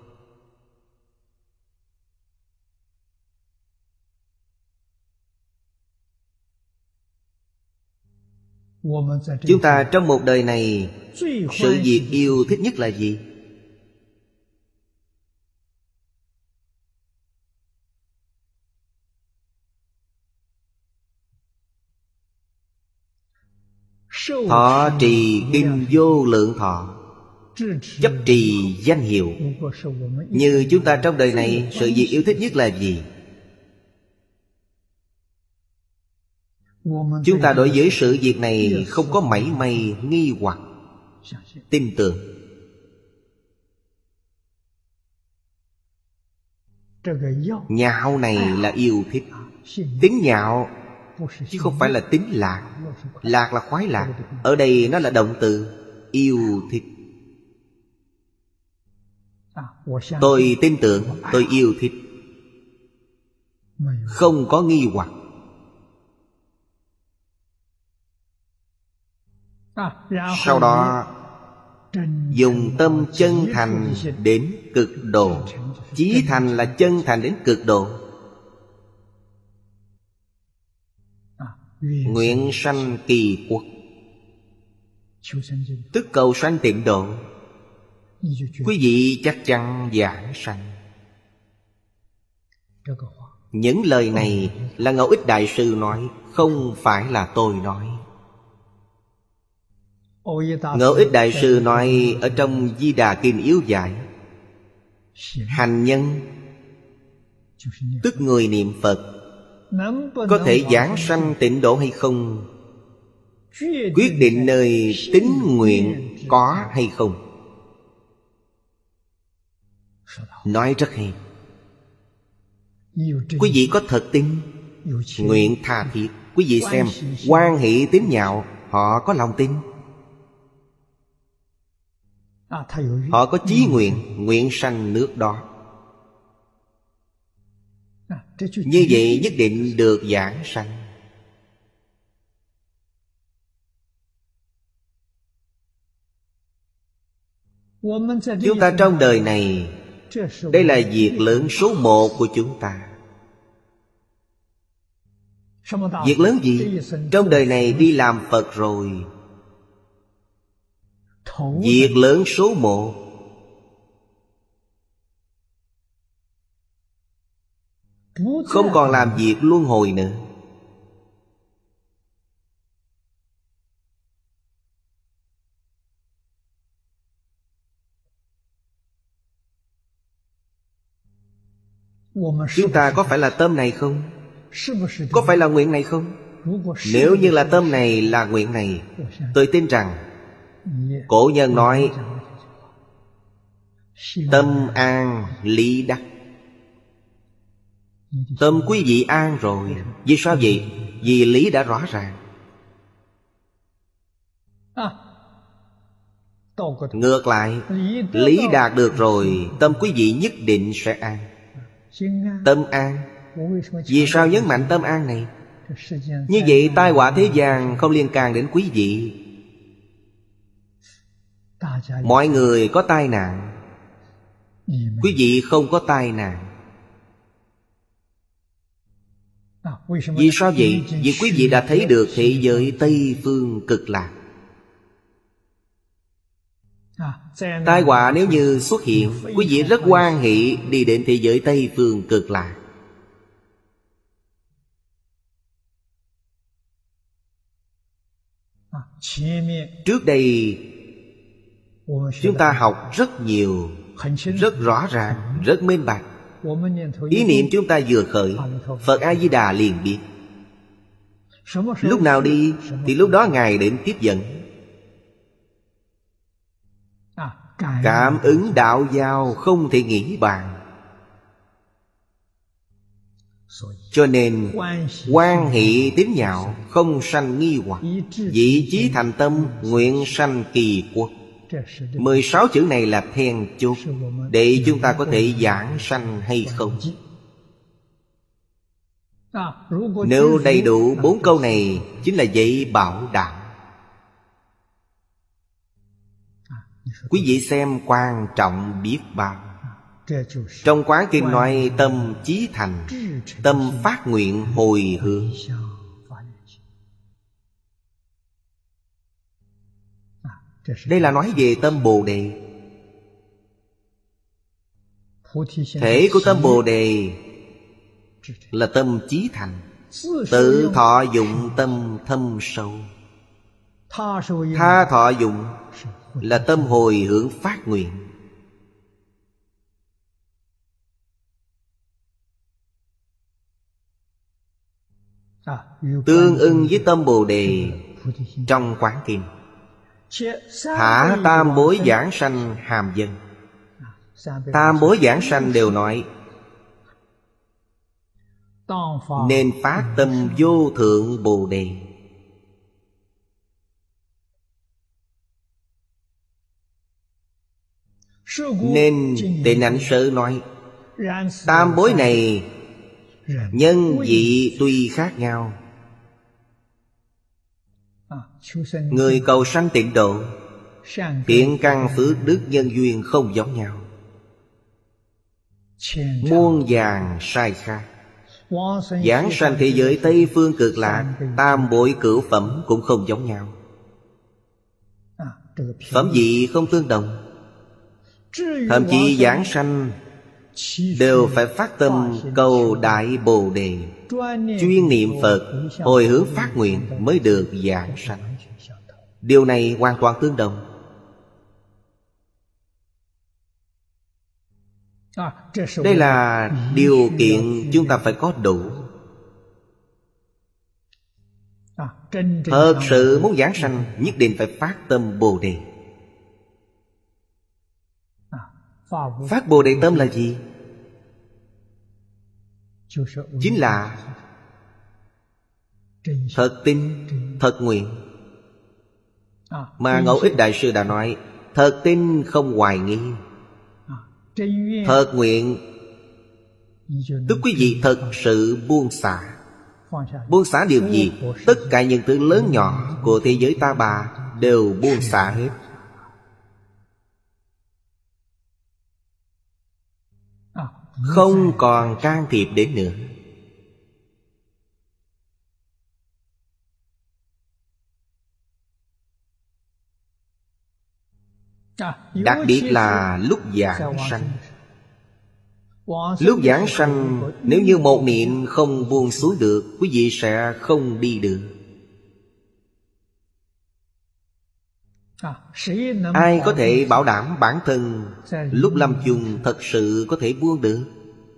Speaker 1: Chúng ta trong một đời này, sự việc yêu thích nhất là gì? Thọ trì kinh vô lượng thọ, chấp trì danh hiệu. Như chúng ta trong đời này, sự việc yêu thích nhất là gì? Chúng ta đối với sự việc này không có mảy may nghi hoặc, tin tưởng. Nhạo này là yêu thích. Tín nhạo chứ không phải là tín lạc. Lạc là khoái lạc. Ở đây nó là động từ yêu thích. Tôi tin tưởng, tôi yêu thích, không có nghi hoặc. Sau đó dùng tâm chân thành đến cực độ. Chí thành là chân thành đến cực độ. Nguyện sanh kỳ quốc, tức cầu sanh tịnh độ. Quý vị chắc chắn giảng sanh. Những lời này là Ngẫu Ích Đại Sư nói, không phải là tôi nói. Ngẫu Ích Đại Sư nói ở trong Di Đà Kinh Yếu Giải, hành nhân tức người niệm Phật có thể giảng sanh tịnh độ hay không, quyết định nơi tín nguyện có hay không. Nói rất hay. Quý vị có thật tin, nguyện tha thiết. Quý vị xem, hoan hỷ tín nhạo, họ có lòng tin. Họ có chí nguyện, nguyện sanh nước đó. Như vậy nhất định được giảng sanh. Chúng ta trong đời này Đây là việc lớn số một của chúng ta. Việc lớn gì? Trong đời này đi làm Phật rồi. Việc lớn số một. Không còn làm việc luân hồi nữa. Chúng ta có phải là tâm này không? Có phải là nguyện này không? Nếu như là tâm này, là nguyện này, tôi tin rằng cổ nhân nói tâm an lý đắc. Tâm quý vị an rồi. Vì sao vậy? Vì lý đã rõ ràng. Ngược lại, lý đạt được rồi, tâm quý vị nhất định sẽ an. Tâm an. Vì sao nhấn mạnh tâm an này? Như vậy tai họa thế gian không liên can đến quý vị. Mọi người có tai nạn, quý vị không có tai nạn. Vì sao vậy? Vì quý vị đã thấy được thế giới Tây Phương Cực Lạc. Tai họa nếu như xuất hiện, quý vị rất hoan hỷ đi đến thế giới Tây Phương Cực Lạc. Trước đây chúng ta học rất nhiều, rất rõ ràng, rất minh bạch. Ý niệm chúng ta vừa khởi, Phật A-di-đà liền biết. Lúc nào đi thì lúc đó Ngài đến tiếp dẫn. Cảm ứng đạo giao không thể nghĩ bàn. Cho nên hoan hỷ tín nhạo, không sanh nghi hoặc, vị chí thành tâm, nguyện sanh kỳ quốc. Mười sáu chữ này là then chốt để chúng ta có thể giảng sanh hay không. Nếu đầy đủ bốn câu này, chính là dạy bảo đạo. Quý vị xem quan trọng biết bao. Trong Quán Kinh nói tâm chí thành, tâm phát nguyện hồi hướng. Đây là nói về tâm Bồ Đề. Thể của tâm Bồ Đề là tâm chí thành, tự thọ dụng tâm thâm sâu. Tha thọ dụng là tâm hồi hướng phát nguyện. Tương ưng với tâm Bồ Đề trong Quán Kinh. Thả tam bối giảng sanh hàm dân. Tam bối giảng sanh đều nói nên phát tâm vô thượng Bồ Đề. Nên Tịnh Ảnh Sớ nói tam bối này nhân vị tuy khác nhau, người cầu sanh tịnh độ, thiện căn phước đức nhân duyên không giống nhau, muôn vàn sai khác. Giảng sanh thế giới Tây Phương Cực Lạc, tam bối cửu phẩm cũng không giống nhau. Phẩm vị không tương đồng. Thậm chí giảng sanh đều phải phát tâm cầu Đại Bồ Đề, chuyên niệm Phật, hồi hướng phát nguyện mới được giảng sanh. Điều này hoàn toàn tương đồng. Đây là điều kiện chúng ta phải có đủ. Thật sự muốn giảng sanh, nhất định phải phát tâm Bồ Đề. Phát Bồ Đề tâm là gì? Chính là thật tin, thật nguyện. Mà Ngẫu Ích Đại Sư đã nói thật tin không hoài nghi, thật nguyện tức quý vị thật sự buông xả. Buông xả điều gì? Tất cả những thứ lớn nhỏ của thế giới ta bà đều buông xả hết. không còn can thiệp đến nữa. Đặc biệt là lúc giảng sanh. Lúc giảng sanh, nếu như một niệm không buông xuống được, quý vị sẽ không đi được. Ai có thể bảo đảm bản thân lúc lâm chung thật sự có thể buông được?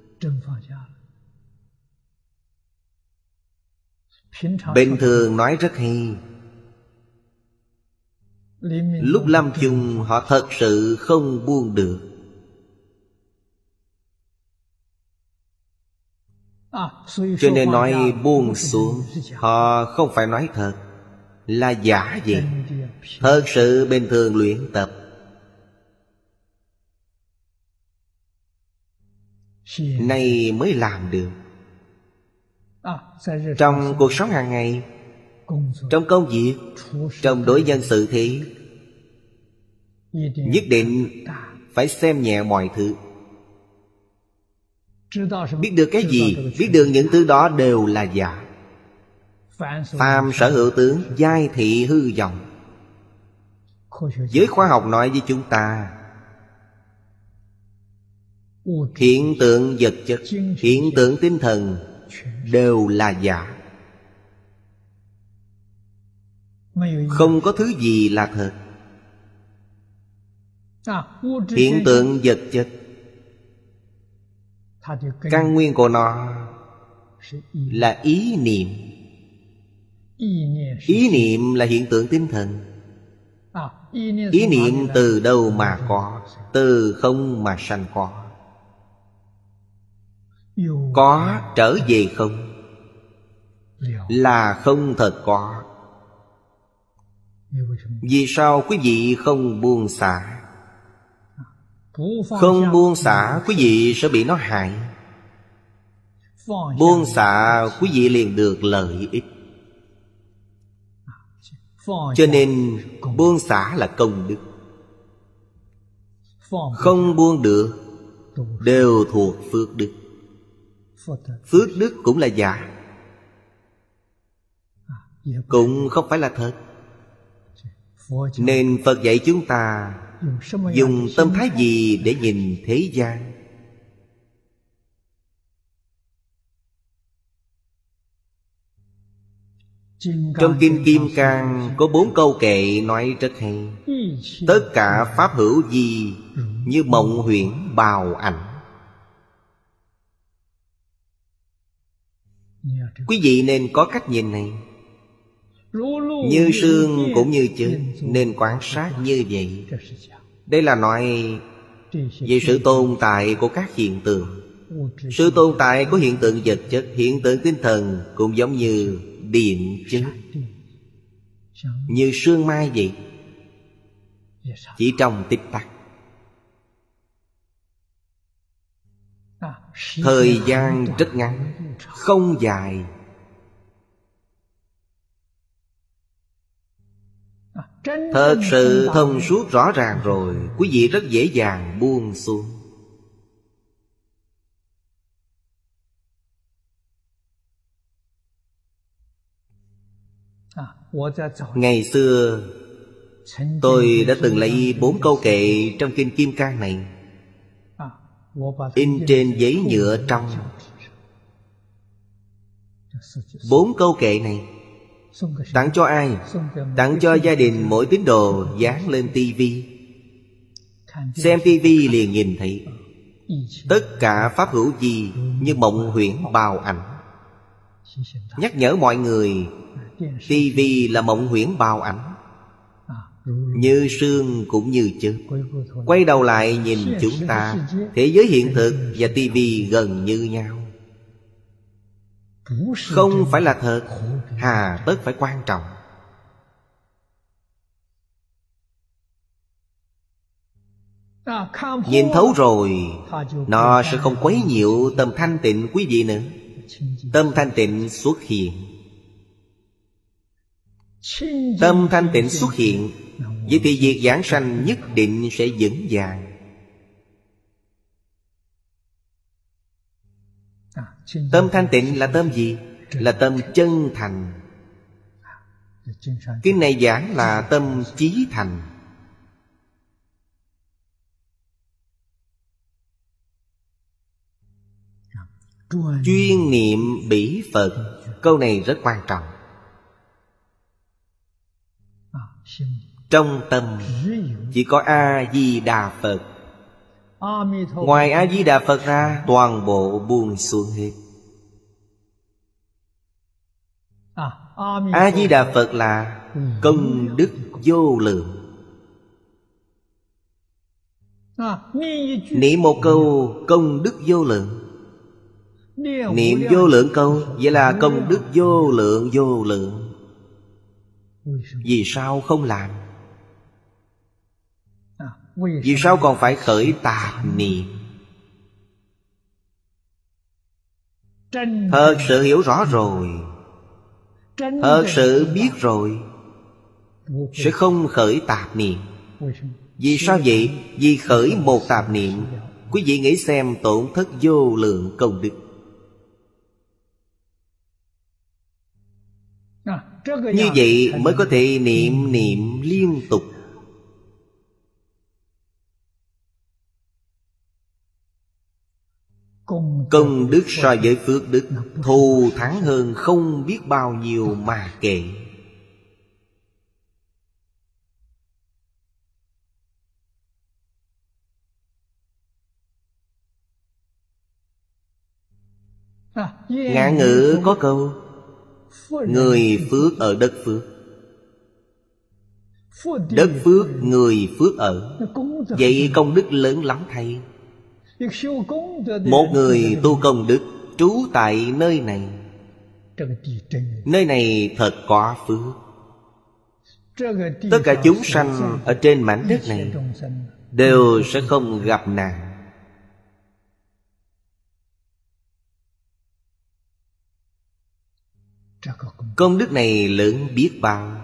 Speaker 1: Bình thường nói rất hay, lúc lâm chung họ thật sự không buông được. Cho nên nói buông xuống, họ không phải nói thật, là giả vậy. Thật sự bình thường luyện tập, nay mới làm được. Trong cuộc sống hàng ngày, trong công việc, trong đối nhân xử thế, nhất định phải xem nhẹ mọi thứ. Biết được cái gì, biết được những thứ đó đều là giả. Phàm sở hữu tướng, giai thị hư vọng. Giới khoa học nói với chúng ta, hiện tượng vật chất, hiện tượng tinh thần đều là giả. Không có thứ gì là thật. Hiện tượng vật chất, căn nguyên của nó là ý niệm. Ý niệm là hiện tượng tinh thần. Ý niệm từ đâu mà có? Từ không mà sanh có. Có trở về không, là không thật có. Vì sao quý vị không buông xả? Không buông xả, quý vị sẽ bị nó hại. Buông xả, quý vị liền được lợi ích. Cho nên buông xả là công đức. Không buông được đều thuộc phước đức. Phước đức cũng là giả, cũng không phải là thật. Nên Phật dạy chúng ta dùng tâm thái gì để nhìn thế gian? Trong Kinh Kim Cang có bốn câu kệ nói rất hay. Tất cả pháp hữu gì như mộng huyễn bào ảnh. Quý vị nên có cách nhìn này. Như sương cũng như chết, nên quan sát như vậy. Đây là nói về sự tồn tại của các hiện tượng. Sự tồn tại của hiện tượng vật chất, hiện tượng tinh thần cũng giống như điện chất, như sương mai vậy, chỉ trong tích tắc. Thời gian rất ngắn, không dài. Thật sự thông suốt rõ ràng rồi, quý vị rất dễ dàng buông xuống. Ngày xưa tôi đã từng lấy bốn câu kệ trong Kinh Kim Cang này, in trên giấy nhựa trong. Bốn câu kệ này tặng cho ai? Tặng cho gia đình mỗi tín đồ dán lên tivi. Xem tivi liền nhìn thấy tất cả pháp hữu vi như mộng huyễn bào ảnh. Nhắc nhở mọi người, tivi là mộng huyễn bào ảnh, như sương cũng như chớp. Quay đầu lại nhìn chúng ta, thế giới hiện thực và tivi gần như nhau. Không phải là thật, hà tất phải quan trọng. Nhìn thấu rồi, nó sẽ không quấy nhiễu tâm thanh tịnh quý vị nữa. Tâm thanh tịnh xuất hiện. Tâm thanh tịnh xuất hiện, vậy thì việc giảng sanh nhất định sẽ vững vàng. Tâm thanh tịnh là tâm gì? Là tâm chân thành. Kinh này giảng là tâm chí thành. Chuyên niệm bỉ Phật. Câu này rất quan trọng. Trong tâm chỉ có A-di-đà Phật. Ngoài A-di-đà Phật ra, toàn bộ buông xuống hết. A-di-đà Phật là công đức vô lượng. Niệm một câu công đức vô lượng. Niệm vô lượng câu, vậy là công đức vô lượng vô lượng. Vì sao không làm? Vì sao còn phải khởi tạp niệm? Thật sự hiểu rõ rồi, thật sự biết rồi, sẽ không khởi tạp niệm. Vì sao vậy? Vì khởi một tạp niệm, quý vị nghĩ xem tổn thất vô lượng công đức. Như vậy mới có thể niệm niệm liên tục. Công đức so với phước đức thù thắng hơn không biết bao nhiêu mà kể. Ngạn ngữ có câu người phước ở đất phước, đất phước người phước ở. Vậy công đức lớn lắm thầy. Một người tu công đức trú tại nơi này, nơi này thật có phước. Tất cả chúng sanh ở trên mảnh đất này đều sẽ không gặp nạn. Công đức này lớn biết bao.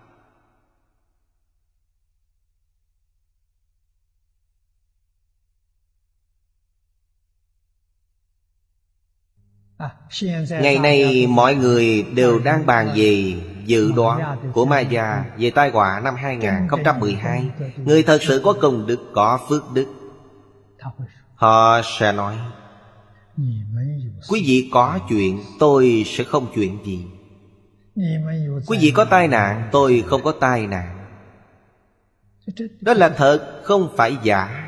Speaker 1: Ngày nay mọi người đều đang bàn về dự đoán của Maya về tai họa năm hai không một hai. Người thật sự có công đức, có phước đức, họ sẽ nói quý vị có chuyện, tôi sẽ không chuyện gì. Quý vị có tai nạn, tôi không có tai nạn. Đó là thật, không phải giả.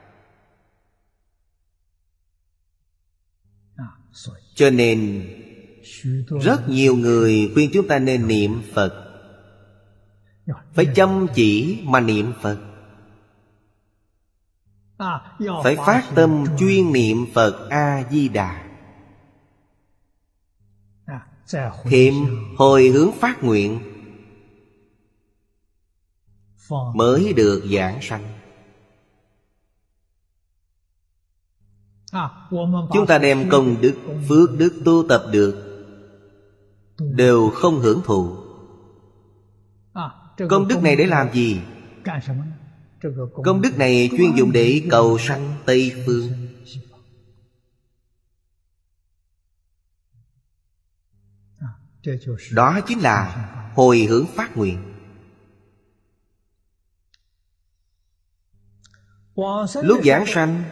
Speaker 1: Cho nên rất nhiều người khuyên chúng ta nên niệm Phật. Phải chăm chỉ mà niệm Phật. Phải phát tâm chuyên niệm Phật A-di-đà. Thêm hồi hướng phát nguyện mới được giảng sanh. Chúng ta đem công đức, phước đức tu tập được đều không hưởng thụ. Công đức này để làm gì? Công đức này chuyên dùng để cầu sanh Tây Phương. Đó chính là hồi hướng phát nguyện. Lúc giảng sanh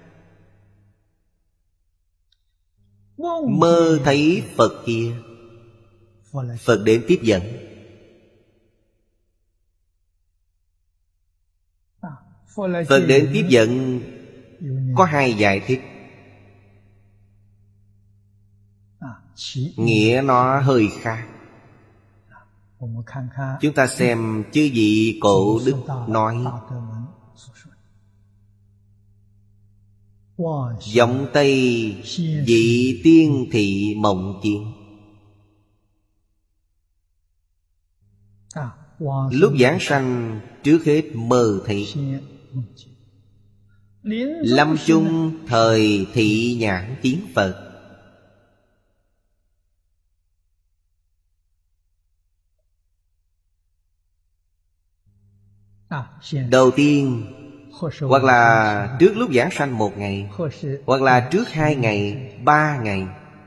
Speaker 1: mơ thấy Phật kia, Phật đến tiếp dẫn. Phật đến tiếp dẫn có hai giải thích. Nghĩa nó hơi khác. Chúng ta xem chư vị cổ đức nói: Giọng Tây vị tiên thị mộng chiến. Lúc giảng sanh trước hết mơ thấy, lâm chung thời thị nhãn kiến Phật. Đầu tiên, hoặc là trước lúc giảng sanh một ngày, hoặc là trước hai ngày, ba ngày,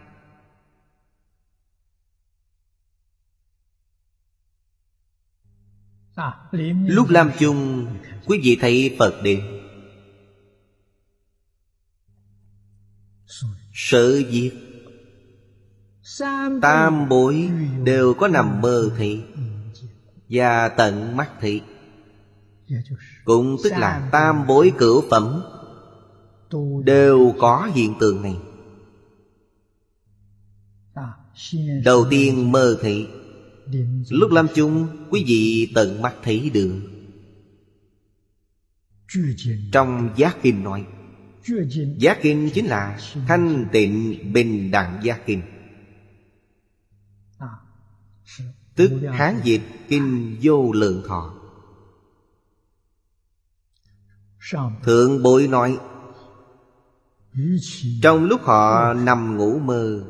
Speaker 1: Lúc lâm chung, quý vị thấy Phật điện. Sự việc tam bối đều có nằm mơ thị và tận mắt thị, cũng tức là tam bối cửu phẩm đều có hiện tượng này. Đầu tiên mơ thị, lúc lâm chung quý vị tận mắt thấy được. Trong Giác Kinh nói, Giác Kinh chính là thanh tịnh bình đẳng Giác Kinh, tức Hán dịch Kinh Vô Lượng Thọ. Thượng bối nói, trong lúc họ nằm ngủ mơ,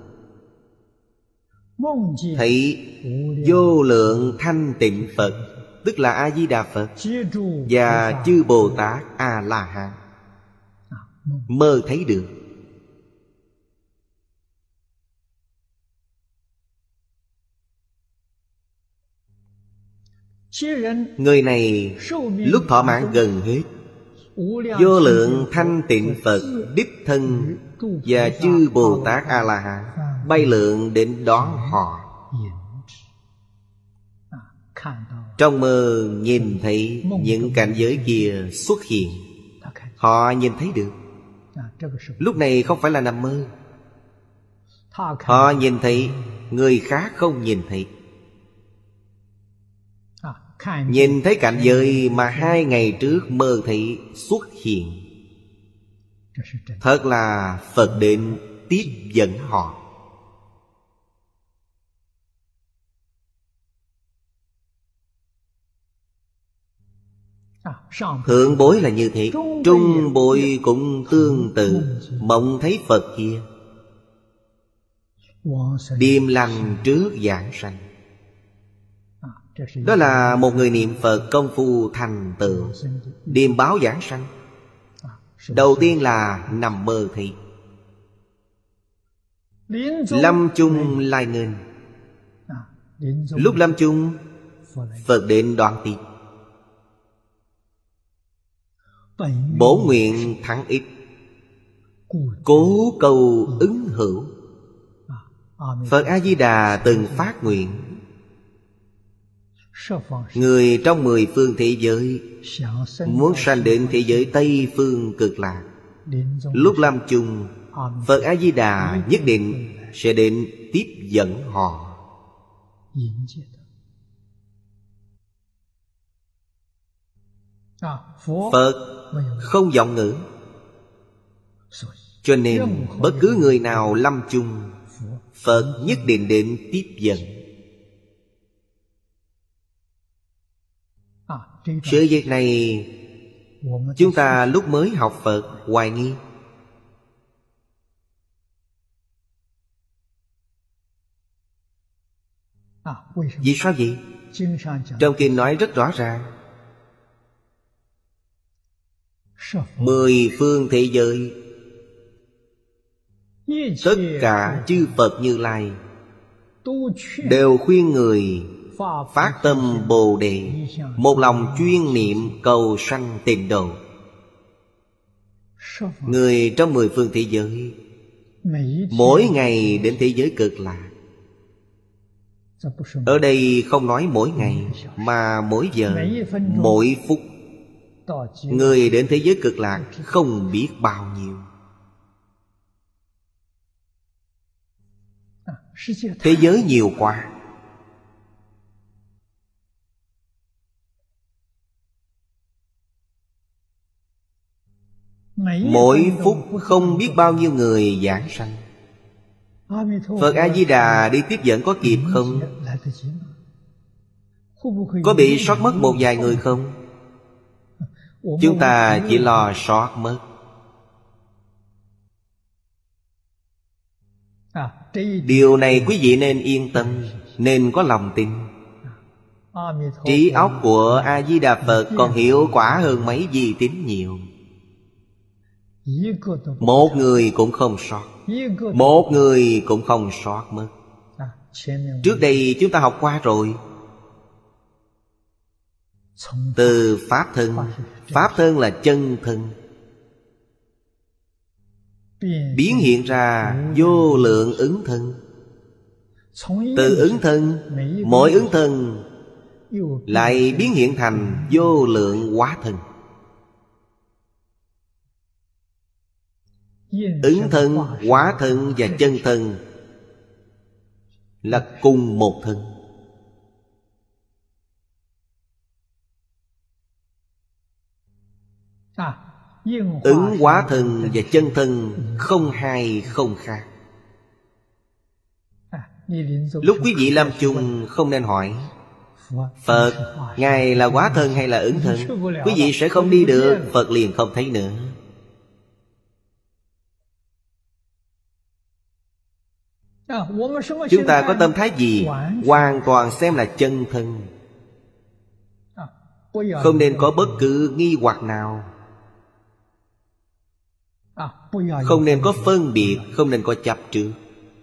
Speaker 1: thấy vô lượng thanh tịnh Phật, tức là A-di-đà Phật, và chư Bồ Tát A-la-hán, mơ thấy được. Người này lúc thọ mạng gần hết, vô lượng thanh tịnh Phật đích thân và chư Bồ Tát A-la-hán bay lượn đến đón họ. Trong mơ nhìn thấy những cảnh giới kia xuất hiện, họ nhìn thấy được. Lúc này không phải là nằm mơ, họ nhìn thấy người khác không nhìn thấy. Nhìn thấy cảnh giới mà hai ngày trước mơ thấy xuất hiện. Thật là Phật đến tiếp dẫn họ. Thượng bối là như thế, trung bối cũng tương tự. Mộng thấy Phật kia, điềm lành trước giảng sanh. Đó là một người niệm Phật công phu thành tựu, điềm báo giảng sanh. Đầu tiên là nằm mơ thị, lâm chung lai nghênh. Lúc lâm chung, Phật đến đoạn tiếp. Bổ nguyện thắng ít, cố cầu ứng hữu. Phật A-di-đà từng phát nguyện, người trong mười phương thế giới muốn sanh đến thế giới Tây Phương Cực Lạc. Lúc lâm chung, Phật A-di-đà nhất định sẽ đến tiếp dẫn họ. Phật không giọng ngữ, cho nên bất cứ người nào lâm chung, Phật nhất định đến tiếp dẫn. Sự việc này chúng ta lúc mới học Phật hoài nghi. Vì sao vậy? Trong kinh nói rất rõ ràng, mười phương thế giới, tất cả chư Phật Như Lai đều khuyên người phát tâm Bồ Đề, một lòng chuyên niệm cầu sanh tịnh độ. Người trong mười phương thế giới mỗi ngày đến thế giới Cực Lạc. Ở đây không nói mỗi ngày, mà mỗi giờ, mỗi phút. Người đến thế giới Cực Lạc không biết bao nhiêu. Thế giới nhiều quá. Mỗi phút không biết bao nhiêu người giảng sanh. Phật A-di-đà đi tiếp dẫn có kịp không? Có bị sót mất một vài người không? Chúng ta chỉ lo sót mất. Điều này quý vị nên yên tâm, nên có lòng tin. Trí óc của A-di-đà Phật còn hiệu quả hơn mấy vi tín nhiều. Một người cũng không sót, một người cũng không sót mất. Trước đây chúng ta học qua rồi. Từ Pháp thân. Pháp thân là chân thân, biến hiện ra vô lượng ứng thân. Từ ứng thân, mỗi ứng thân lại biến hiện thành vô lượng hóa thân. Ứng thân, hóa thân và chân thân là cùng một thân. Ứng hóa thân và chân thân không hai không khác. Lúc quý vị lâm chung không nên hỏi Phật, Ngài là hóa thân hay là ứng thân? Quý vị sẽ không đi được, Phật liền không thấy nữa. Chúng ta có tâm thái gì? Hoàn toàn xem là chân thân, không nên có bất cứ nghi hoặc nào, không nên có phân biệt, không nên có chấp trước.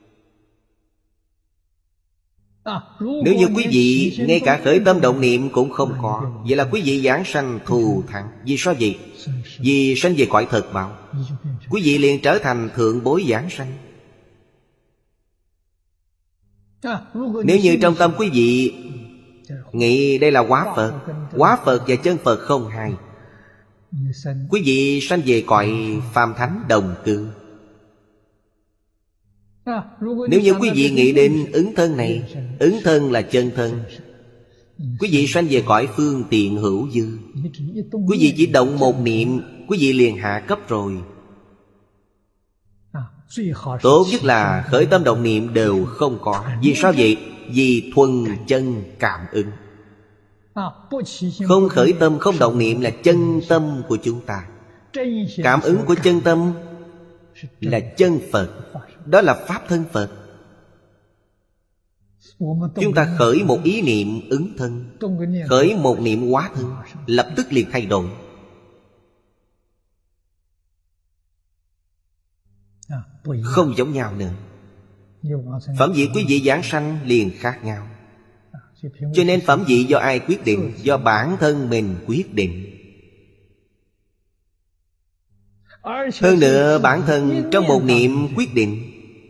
Speaker 1: Nếu như quý vị ngay cả khởi tâm động niệm cũng không có, vậy là quý vị giảng sanh thù thắng. Vì sao vậy? Vì sanh về cõi thật báo, quý vị liền trở thành thượng bối giảng sanh. Nếu như trong tâm quý vị nghĩ đây là hóa Phật, hóa Phật và chân Phật không hai, quý vị sanh về cõi phàm thánh đồng cư. Nếu như quý vị nghĩ đến ứng thân này, ứng thân là chân thân, quý vị sanh về cõi phương tiện hữu dư. Quý vị chỉ động một niệm, quý vị liền hạ cấp rồi. Tốt nhất là khởi tâm động niệm đều không có. Vì sao vậy? Vì thuần chân cảm ứng. Không khởi tâm không động niệm là chân tâm của chúng ta. Cảm ứng của chân tâm là chân Phật, đó là Pháp thân Phật. Chúng ta khởi một ý niệm ứng thân, khởi một niệm hóa thân, lập tức liền thay đổi. Không giống nhau nữa. Phẩm vị quý vị giảng sanh liền khác nhau. Cho nên phẩm vị do ai quyết định? Do bản thân mình quyết định. Hơn nữa bản thân trong một niệm quyết định.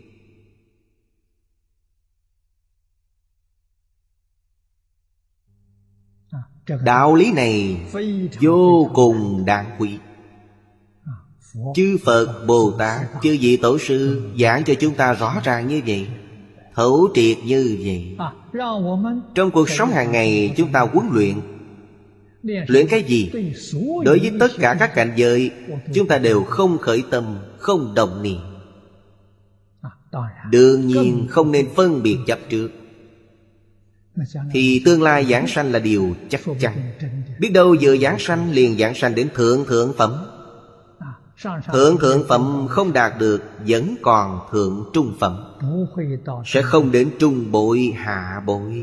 Speaker 1: Đạo lý này vô cùng đáng quý. Chư Phật, Bồ Tát, chư vị Tổ sư giảng cho chúng ta rõ ràng như vậy, thấu triệt như vậy. Trong cuộc sống hàng ngày chúng ta huấn luyện. Luyện cái gì? Đối với tất cả các cảnh giới, chúng ta đều không khởi tâm, không động niệm. Đương nhiên không nên phân biệt chấp trước, thì tương lai giảng sanh là điều chắc chắn. Biết đâu vừa giảng sanh liền giảng sanh đến thượng thượng phẩm. Thượng thượng phẩm không đạt được, vẫn còn thượng trung phẩm, sẽ không đến trung bội hạ bội.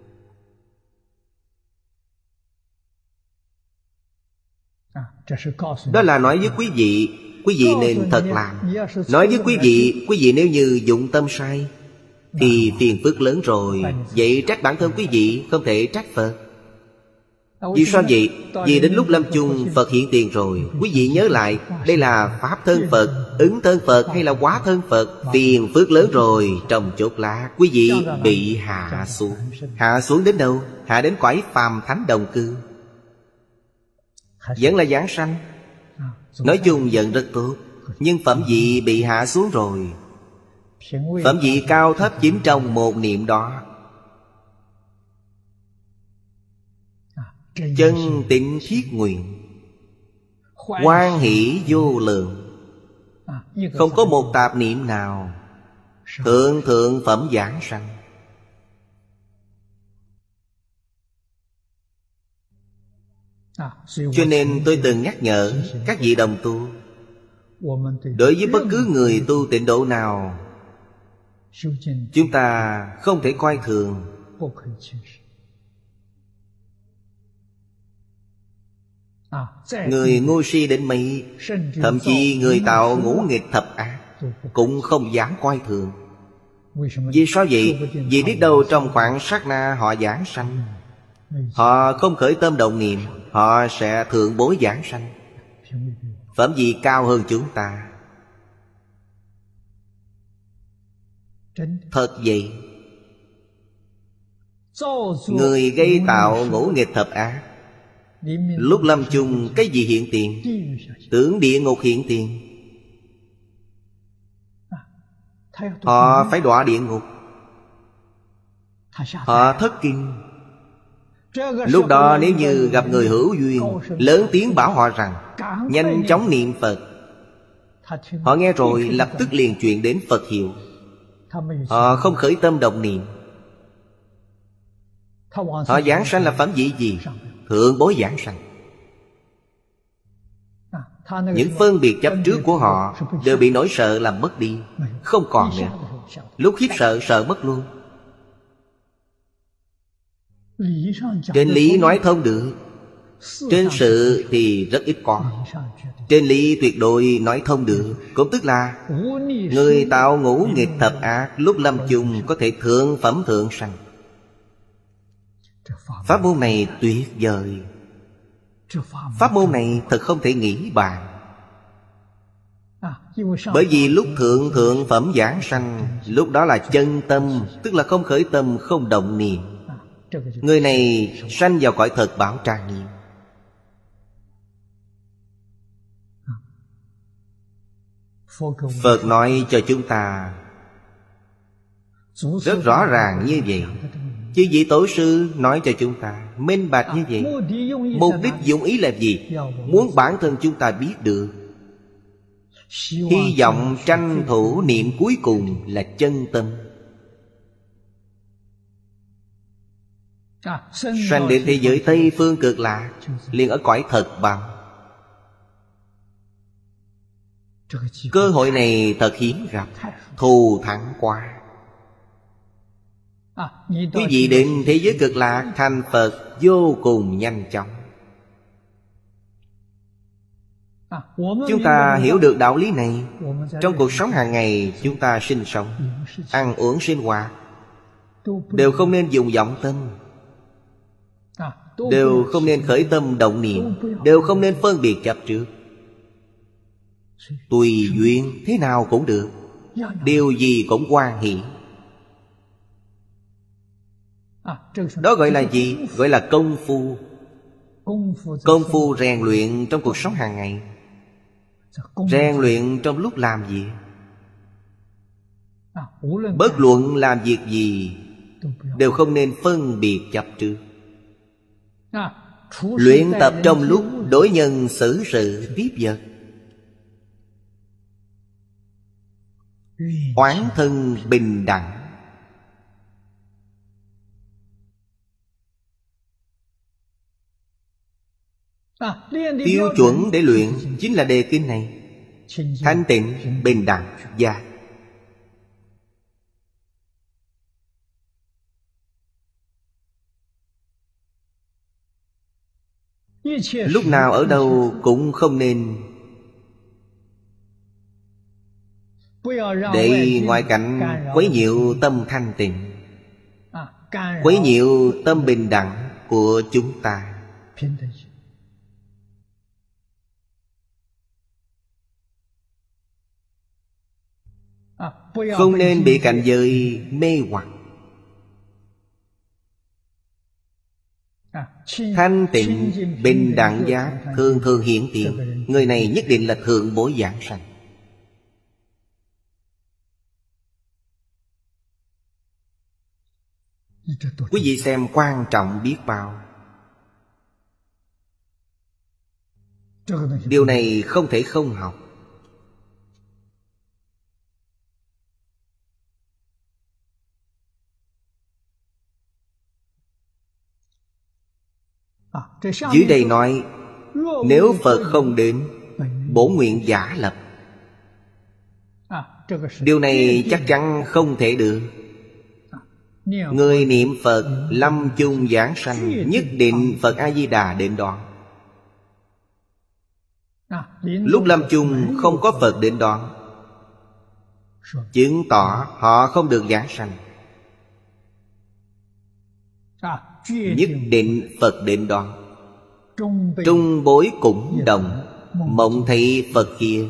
Speaker 1: Đó là nói với quý vị, quý vị nên thật làm. Nói với quý vị, quý vị nếu như dụng tâm sai thì phiền phức lớn rồi. Vậy trách bản thân quý vị, không thể trách Phật. Vì sao vậy? Vì đến lúc lâm chung Phật hiện tiền rồi, quý vị nhớ lại, đây là Pháp thân Phật, ứng thân Phật hay là hóa thân Phật. Phiền phức lớn rồi, trong chốc lát quý vị bị hạ xuống. Hạ xuống đến đâu? Hạ đến cõi phàm thánh đồng cư, vẫn là giảng sanh. Nói chung vẫn rất tốt, nhưng phẩm vị bị hạ xuống rồi. Phẩm vị cao thấp chiếm trong một niệm đó. Chân tịnh thiết nguyện, hoan hỷ vô lượng, không có một tạp niệm nào. Thượng thượng phẩm giảng sanh. Cho nên tôi từng nhắc nhở các vị đồng tu, đối với bất cứ người tu tịnh độ nào, chúng ta không thể coi thường. Người ngu si đến mấy, thậm chí người tạo ngũ nghịch thập ác cũng không dám coi thường. Vì sao vậy? Vì biết đâu trong khoảng sát na họ giảng sanh. Họ không khởi tâm động niệm, họ sẽ thượng bối giảng sanh. Phẩm vị cao hơn chúng ta. Thật vậy. Người gây tạo ngũ nghịch thập ác, lúc lâm chung cái gì hiện tiền? Tưởng địa ngục hiện tiền. Họ phải đọa địa ngục, họ thất kinh. Lúc đó nếu như gặp người hữu duyên, lớn tiếng bảo họ rằng nhanh chóng niệm Phật. Họ nghe rồi lập tức liền chuyển đến Phật hiệu. Họ không khởi tâm động niệm. Họ giảng sanh là phẩm vị gì? Thượng bối giảng sanh. Những phân biệt chấp trước của họ đều bị nỗi sợ làm mất đi, không còn nữa. Lúc khiếp sợ, sợ mất luôn. Trên lý nói thông được, trên sự thì rất ít có. Trên lý tuyệt đối nói thông được, cũng tức là người tạo ngũ nghịch thập ác, lúc lâm chung có thể thượng phẩm thượng sanh. Pháp môn này tuyệt vời. Pháp môn này thật không thể nghĩ bàn. Bởi vì lúc thượng thượng phẩm giảng sanh, lúc đó là chân tâm, tức là không khởi tâm, không động niệm. Người này sanh vào cõi thật bảo trang nghiêm. Phật nói cho chúng ta rất rõ ràng như vậy. Chứ vị tổ sư nói cho chúng ta minh bạch như vậy. Mục đích dụng ý là gì? Muốn bản thân chúng ta biết được. Hy vọng tranh thủ niệm cuối cùng là chân tâm. Sanh đến thế giới Tây Phương Cực Lạc, liền ở cõi thật bằng. Cơ hội này thật hiếm gặp, thù thắng quá. Quý vị đến thế giới Cực Lạc thành Phật vô cùng nhanh chóng. Chúng ta hiểu được đạo lý này, trong cuộc sống hàng ngày chúng ta sinh sống, ăn uống sinh hoạt, đều không nên dùng vọng tâm, đều không nên khởi tâm động niệm, đều không nên phân biệt chấp trước. Tùy duyên thế nào cũng được, điều gì cũng hoan hỷ. Đó gọi là gì? Gọi là công phu. Công phu rèn luyện trong cuộc sống hàng ngày, rèn luyện trong lúc làm việc. Bất luận làm việc gì đều không nên phân biệt chấp trước. Luyện tập trong lúc đối nhân xử sự tiếp vật, oán thân bình đẳng. Tiêu chuẩn để luyện chính là đề kinh này: thanh tịnh, bình đẳng, giác. Lúc nào ở đâu cũng không nên để ngoại cảnh quấy nhiễu tâm thanh tịnh, quấy nhiễu tâm bình đẳng của chúng ta. Không nên bị cảnh giới mê hoặc. Thanh tịnh, bình đẳng giác thường thường hiện tiền. Người này nhất định là thượng bối giảng sanh. Quý vị xem quan trọng biết bao. Điều này không thể không học. Dưới đây nói, nếu Phật không đến, bổn nguyện giả lập. Điều này chắc chắn không thể được. Người niệm Phật lâm chung giảng sanh, nhất định Phật A-di-đà đến đón. Lúc lâm chung không có Phật đến đón, chứng tỏ họ không được giảng sanh. nhất định Phật đến đó. Trung bối cũng đồng, mộng thị Phật kia.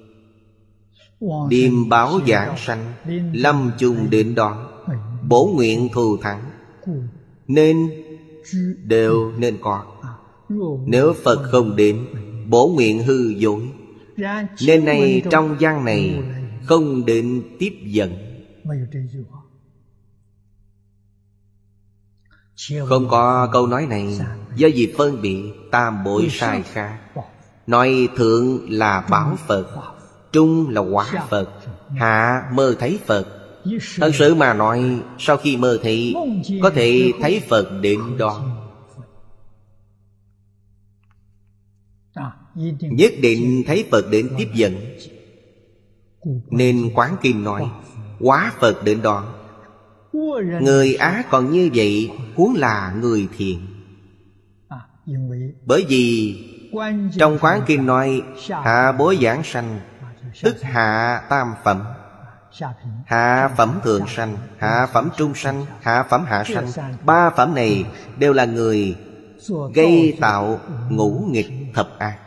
Speaker 1: Điềm báo giảng sanh, lâm chung đến đó. Bổ nguyện thù thắng, nên đều nên có. Nếu Phật không đến, bổ nguyện hư dối. Nên này trong văn này không đến tiếp dẫn. Không có câu nói này. Do gì phân biệt tam bội sai khác. Nói thượng là báo Phật, trung là quả Phật, hạ mơ thấy Phật. Thật sự mà nói, sau khi mơ thấy, có thể thấy Phật đến đó. Nhất định thấy Phật đến tiếp dẫn. Nên Quán Kinh nói quá Phật đến đó. Người Á còn như vậy, huống là người thiện. Bởi vì trong Quán Kinh nói hạ bối giảng sanh, tức hạ tam phẩm. Hạ phẩm thượng sanh, hạ phẩm trung sanh, hạ phẩm hạ sanh. Ba phẩm này đều là người gây tạo ngũ nghịch thập ác.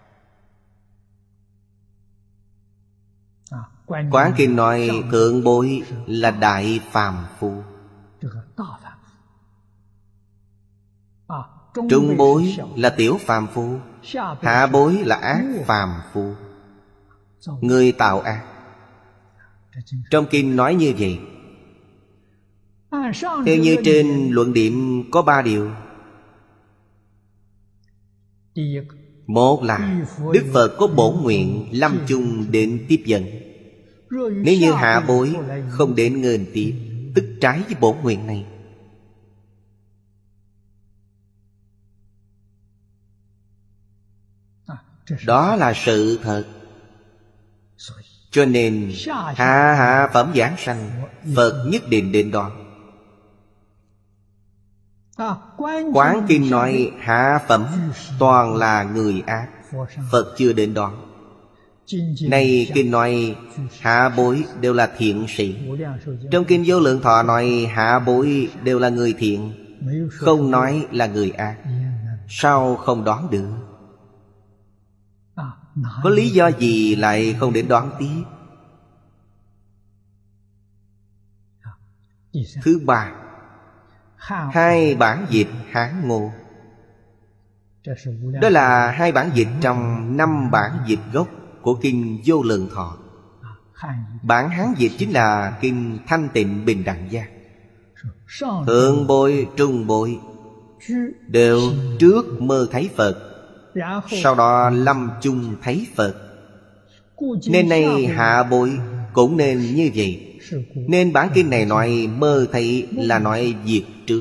Speaker 1: Quán Kinh nói thượng bối là đại phàm phu, trung bối là tiểu phàm phu, hạ bối là ác phàm phu, người tạo ác. Trong kinh nói như vậy. Theo như trên luận điểm có ba điều. Một là Đức Phật có bổn nguyện lâm chung đến tiếp dẫn. Nếu như hạ bối không đến nghênh tiếp, tức trái với bổn nguyện này. Đó là sự thật. Cho nên hạ hạ phẩm giảng sanh, Phật nhất định đến đó. Quán Kinh nói hạ phẩm toàn là người ác, Phật chưa đến đó. Này Kinh nói hạ bối đều là thiện sĩ. Trong Kinh Vô Lượng Thọ nói hạ bối đều là người thiện, không nói là người ác. Sao không đoán được? Có lý do gì lại không đến đoán tiếp? Thứ ba, hai bản dịch Hán Ngô. Đó là hai bản dịch trong năm bản dịch gốc của Kinh Vô Lượng Thọ. Bản Hán dịch chính là Kinh Thanh Tịnh Bình Đẳng Giác. Thượng bối, trung bối đều trước mơ thấy Phật, sau đó lâm chung thấy Phật. Nên này hạ bối cũng nên như vậy. Nên bản kinh này nói mơ thấy là nói việc trước.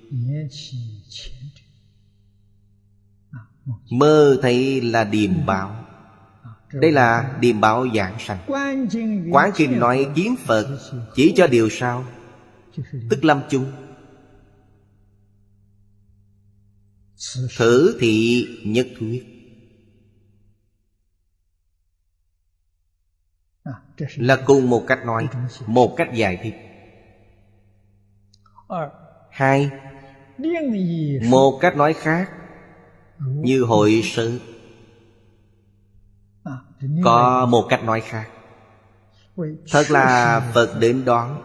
Speaker 1: Mơ thấy là điềm báo. Đây là điềm báo giảng sanh. Quán Kinh nói kiến Phật chỉ cho điều sao? Tức lâm chung. Thử thị nhất thuyết là cùng một cách nói, một cách giải thích. Hai, một cách nói khác, như hội sự. Có một cách nói khác. Thật là Phật đến đón,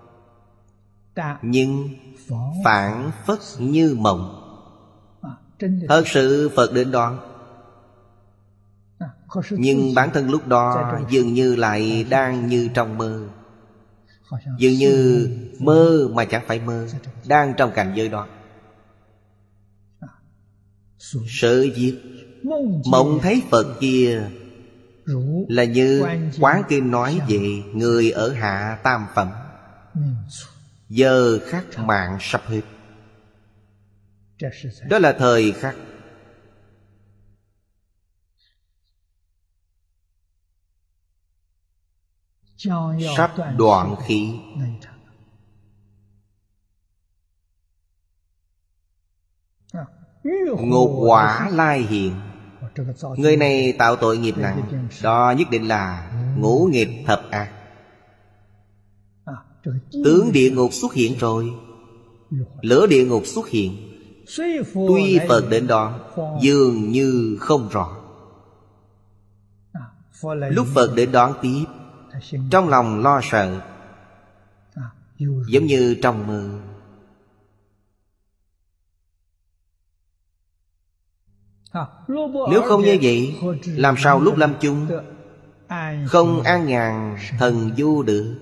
Speaker 1: nhưng phản phất như mộng. Thật sự Phật đến đón, nhưng bản thân lúc đó dường như lại đang như trong mơ. Dường như mơ mà chẳng phải mơ, đang trong cảnh giới đó. Sự việc mộng thấy Phật kia là như Quán Kinh nói về người ở hạ tam phẩm, giờ khắc mạng sắp hết. Đó là thời khắc sắp đoạn khí. Ngục quả lai hiện. Người này tạo tội nghiệp nặng, đó nhất định là ngũ nghịch thập ác. Tướng địa ngục xuất hiện rồi. lửa địa ngục xuất hiện. Tuy Phật đến đó dường như không rõ. Lúc Phật đến đón tiếp, trong lòng lo sợ, giống như trong mơ. Nếu không như vậy, làm sao lúc lâm chung không an nhàn thần du được?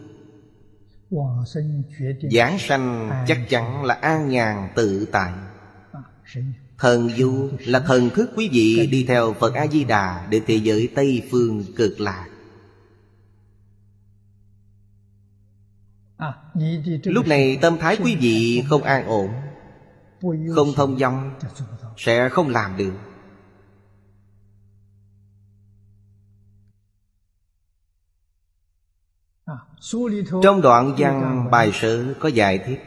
Speaker 1: Giảng sanh chắc chắn là an nhàn tự tại. Thần du là thần thức quý vị đi theo Phật A-di-đà đến thế giới Tây Phương Cực Lạc. Lúc này tâm thái quý vị không an ổn, không thông dong, sẽ không làm được. Trong đoạn văn bài sử có giải thích.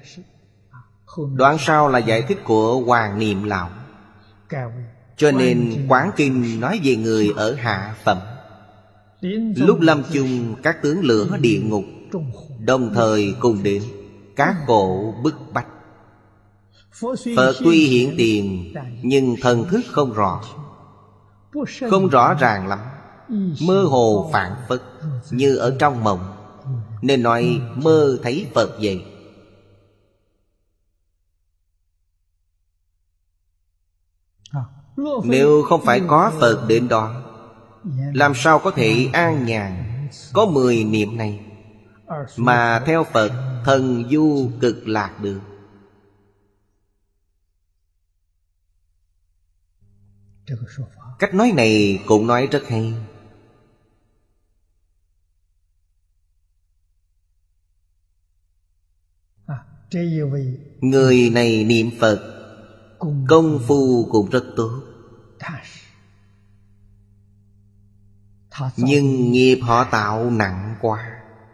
Speaker 1: Đoạn sau là giải thích của Hoàng Niệm Lão. Cho nên Quán Kinh nói về người ở hạ phẩm. Lúc lâm chung các tướng lửa địa ngục đồng thời cùng đến, các khổ bức bách. Phật tuy hiện tiền, nhưng thần thức không rõ, không rõ ràng lắm, mơ hồ phảng phất, như ở trong mộng. Nên nói mơ thấy Phật vậy. Nếu không phải có Phật đến đó, làm sao có thể an nhàn có mười niệm này mà theo Phật thần du cực lạc được? Cách nói này cũng nói rất hay. Người này niệm Phật công phu cũng rất tốt, nhưng nghiệp họ tạo nặng quá.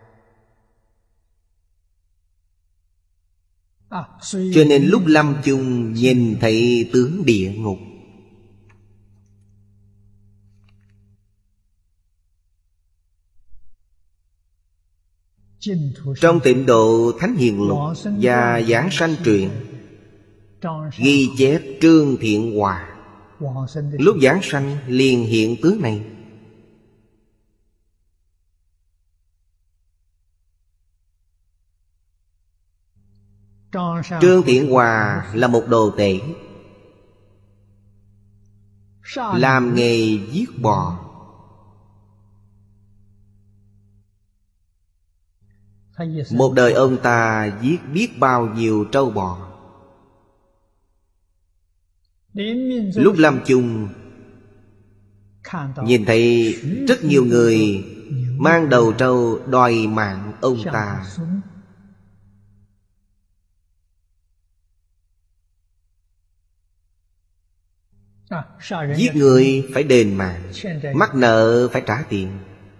Speaker 1: Cho nên lúc lâm chung nhìn thấy tướng địa ngục. Trong Tịnh Độ Thánh Hiền Lục và Giảng Sanh Truyện ghi chép Trương Thiện Hòa lúc giảng sanh liền hiện tướng này. Trương Thiện Hòa là một đồ tể, làm nghề giết bò. Một đời ông ta giết biết bao nhiêu trâu bò. Lúc lâm chung nhìn thấy rất nhiều người mang đầu trâu đòi mạng ông ta. Giết người phải đền mạng, mắc nợ phải trả tiền.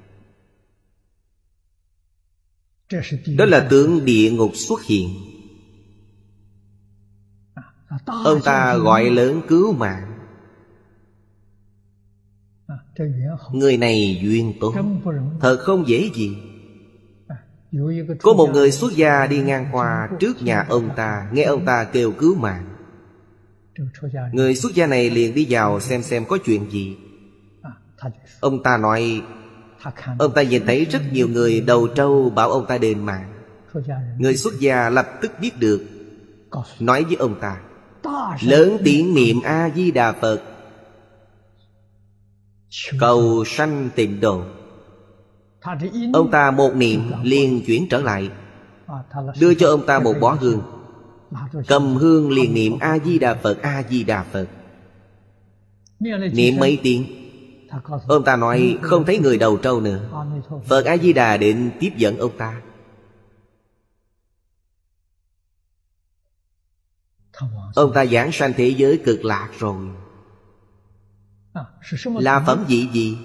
Speaker 1: Đó là tướng địa ngục xuất hiện. Ông ta gọi lớn cứu mạng. Người này duyên tốt, thật không dễ gì. Có một người xuất gia đi ngang qua trước nhà ông ta, nghe ông ta kêu cứu mạng. Người xuất gia này liền đi vào xem xem có chuyện gì. Ông ta nói ông ta nhìn thấy rất nhiều người đầu trâu bảo ông ta đền mạng. Người xuất gia lập tức biết được, nói với ông ta lớn tiếng niệm A-di-đà Phật, cầu sanh tịnh độ. Ông ta một niệm liền chuyển trở lại, đưa cho ông ta một bó hương. Cầm hương liền niệm A-di-đà Phật, A-di-đà Phật. Niệm mấy tiếng, ông ta nói không thấy người đầu trâu nữa. Phật A-di-đà định tiếp dẫn ông ta. Ông ta giảng sanh thế giới cực lạc rồi. Là phẩm vị gì?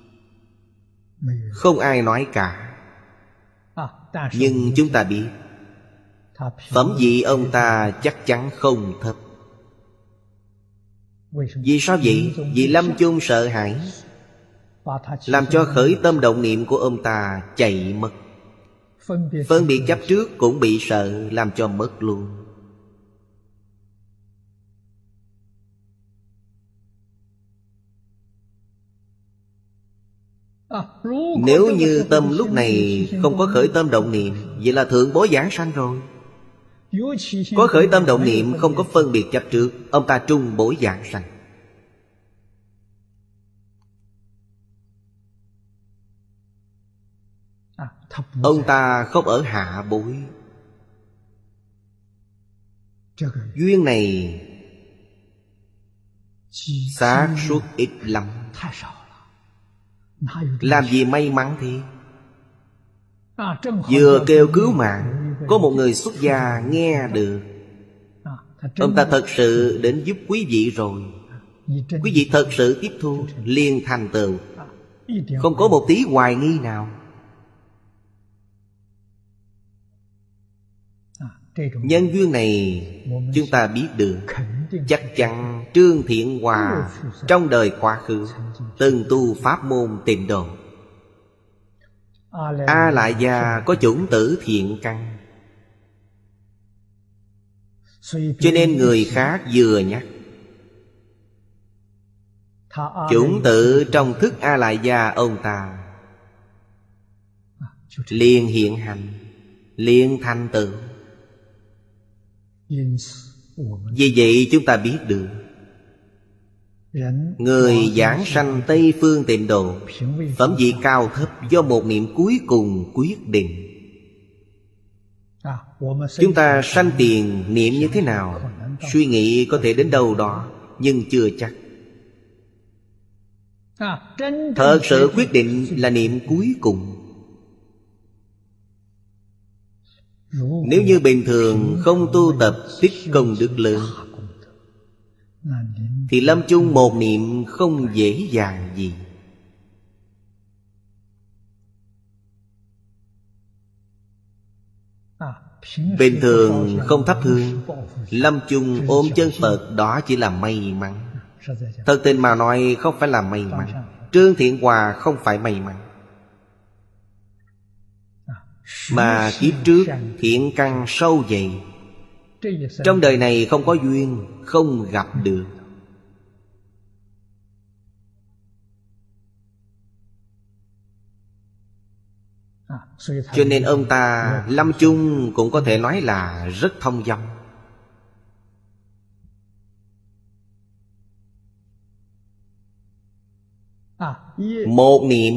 Speaker 1: Không ai nói cả. Nhưng chúng ta biết phẩm vị ông ta chắc chắn không thấp. Vì sao vậy? Vì lâm chung sợ hãi, làm cho khởi tâm động niệm của ông ta chạy mất. Phân biệt chấp trước cũng bị sợ, làm cho mất luôn. Nếu như tâm lúc này không có khởi tâm động niệm, vậy là thượng bối giảng sanh rồi. Có khởi tâm động niệm, không có phân biệt chấp trước, ông ta trung bối giảng sanh. Ông ta không ở hạ bối. Duyên này xác suất ít lắm. Làm gì may mắn thế? Vừa kêu cứu mạng, có một người xuất gia nghe được. Ông ta thật sự đến giúp quý vị rồi. Quý vị thật sự tiếp thu, liền thành tựu, không có một tí hoài nghi nào. Nhân duyên này chúng ta biết được. Chắc chắn Trương Thiện Hòa trong đời quá khứ từng tu pháp môn Tịnh Độ. A Lại Gia có chủng tử thiện căn, cho nên người khác vừa nhắc chủng tử trong thức A Lại Gia ông ta liền hiện hành, liền thành tựu. Vì vậy chúng ta biết được người giảng sanh Tây Phương Tịnh Độ, phẩm vị cao thấp do một niệm cuối cùng quyết định. Chúng ta sanh tiền niệm như thế nào, suy nghĩ có thể đến đâu đó, nhưng chưa chắc. Thật sự quyết định là niệm cuối cùng. Nếu như bình thường không tu tập tích công đức lớn, thì lâm chung một niệm không dễ dàng gì. Bình thường không thắp hương, lâm chung ôm chân Phật, đó chỉ là may mắn. Thật tình mà nói không phải là may mắn. Trương Thiện Hòa không phải may mắn, mà kiếp trước thiện căn sâu dày, trong đời này không có duyên, không gặp được. Cho nên ông ta lâm chung cũng có thể nói là rất thông dong. Một niệm,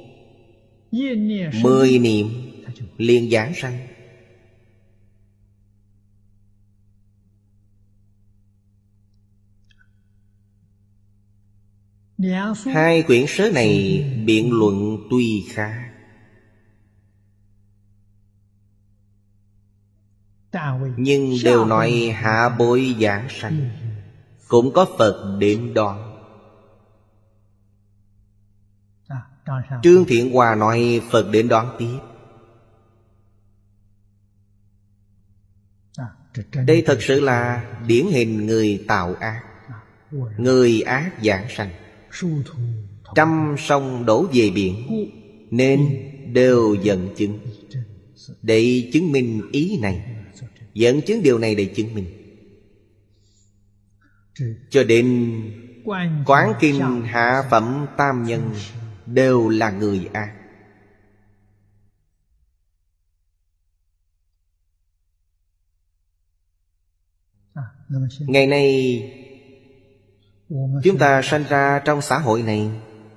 Speaker 1: mười niệm liền giảng sanh. Hai quyển sớ này biện luận tuy khá, nhưng đều nói hạ bối giảng sanh, cũng có Phật đến đón. Trương Thiện Hòa nói Phật đến đón tiếp. Đây thật sự là điển hình người tạo ác. Người ác giảng sanh, trăm sông đổ về biển, nên đều dẫn chứng. Để chứng minh ý này, dẫn chứng điều này để chứng minh. Cho đến Quán Kinh hạ phẩm tam nhân đều là người ác. Ngày nay chúng ta sanh ra trong xã hội này,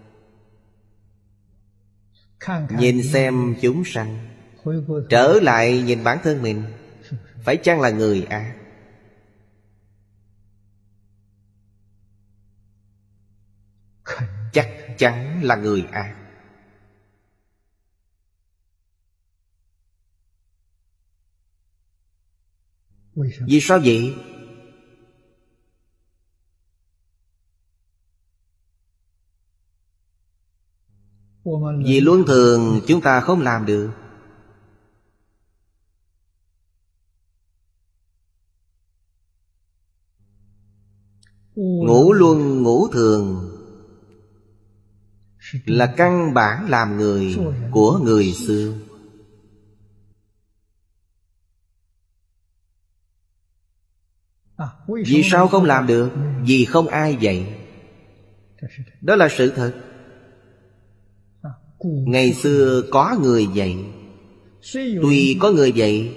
Speaker 1: nhìn xem chúng sanh, trở lại nhìn bản thân mình, phải chăng là người ác? Chắc chắn là người ác. Vì sao vậy? Vì luân thường chúng ta không làm được. Ngũ luân ngũ thường là căn bản làm người của người xưa. Vì sao không làm được? Vì không ai dạy. Đó là sự thật. Ngày xưa có người dạy. Tuy có người dạy,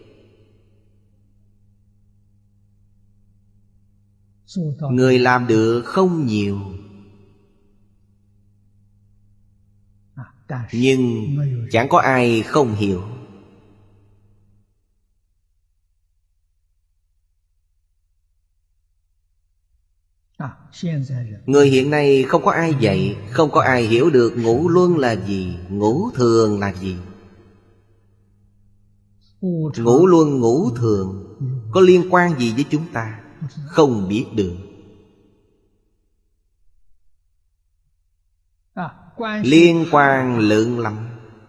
Speaker 1: người làm được không nhiều. Nhưng chẳng có ai không hiểu. Người hiện nay không có ai dạy, không có ai hiểu được ngũ luân là gì, ngũ thường là gì. Ngũ luân ngũ thường có liên quan gì với chúng ta? Không biết được. Liên quan lớn lắm.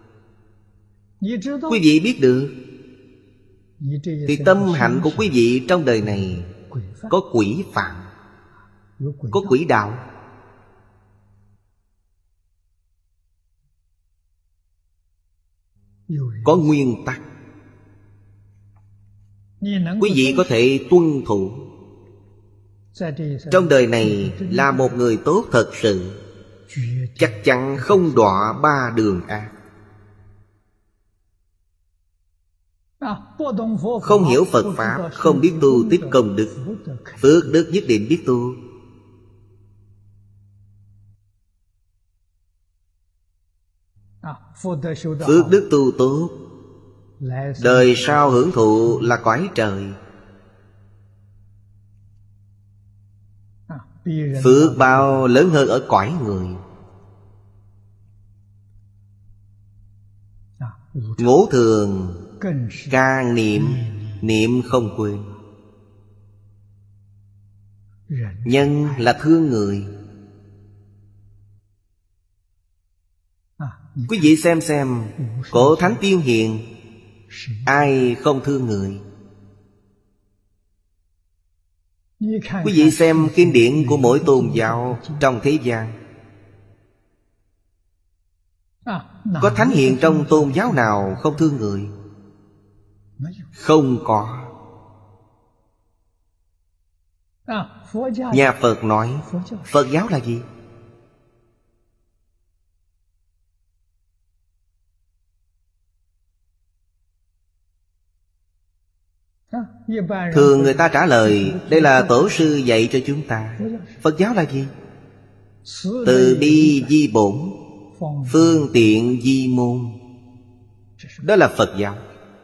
Speaker 1: Quý vị biết được thì tâm hạnh của quý vị trong đời này có quỹ phạm, có quỹ đạo. Có nguyên tắc. Quý vị có thể tuân thủ. Trong đời này là một người tốt thật sự, chắc chắn không đọa ba đường ác. Không hiểu Phật Pháp, không biết tu tích công đức, phước đức nhất định biết tu. Phước đức tu tốt, đời sau hưởng thụ là cõi trời. Phước bao lớn hơn ở cõi người. Ngũ thường càng niệm, niệm không quên. Nhân là thương người. Quý vị xem xem, cổ thánh tiên hiền, ai không thương người? Quý vị xem kinh điển của mỗi tôn giáo trong thế gian, có thánh hiền trong tôn giáo nào không thương người? Không có. Nhà Phật nói, Phật giáo là gì? Thường người ta trả lời, đây là tổ sư dạy cho chúng ta. Phật giáo là gì? Từ bi di bổn, phương tiện di môn. Đó là Phật giáo.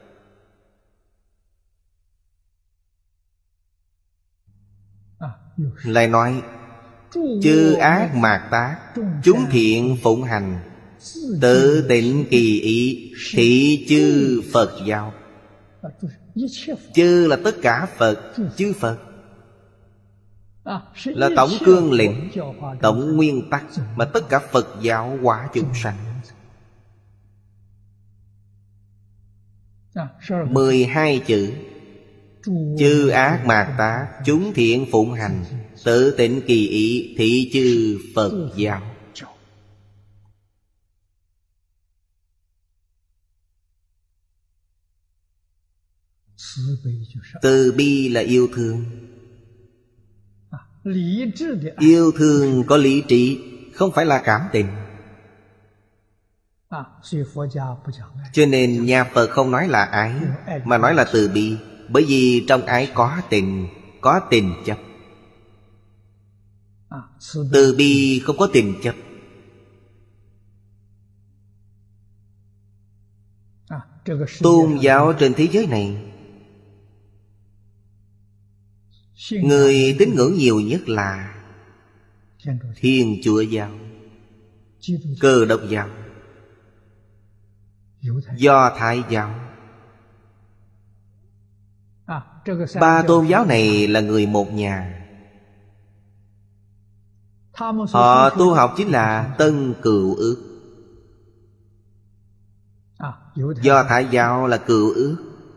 Speaker 1: Lại nói, chư ác mạt tác, chúng thiện phụng hành, tự tịnh kỳ ý, thị chư Phật giáo. Chư là tất cả Phật, chư Phật là tổng cương lĩnh, tổng nguyên tắc mà tất cả Phật giáo hóa chúng sanh. Mười hai chữ: chư ác mạt tác, chúng thiện phụng hành, tự tịnh kỳ ý, thị chư Phật giáo. Từ bi là yêu thương. Yêu thương có lý trí, không phải là cảm tình. Cho nên nhà Phật không nói là ái, mà nói là từ bi. Bởi vì trong ái có tình, có tình chấp. Từ bi không có tình chấp. Tôn giáo trên thế giới này, người tín ngưỡng nhiều nhất là Thiên Chúa giáo, Cơ Đốc giáo, Do Thái giáo. Ba tôn giáo này là người một nhà. Họ tu học chính là Tân Cựu Ước. Do Thái giáo là Cựu Ước.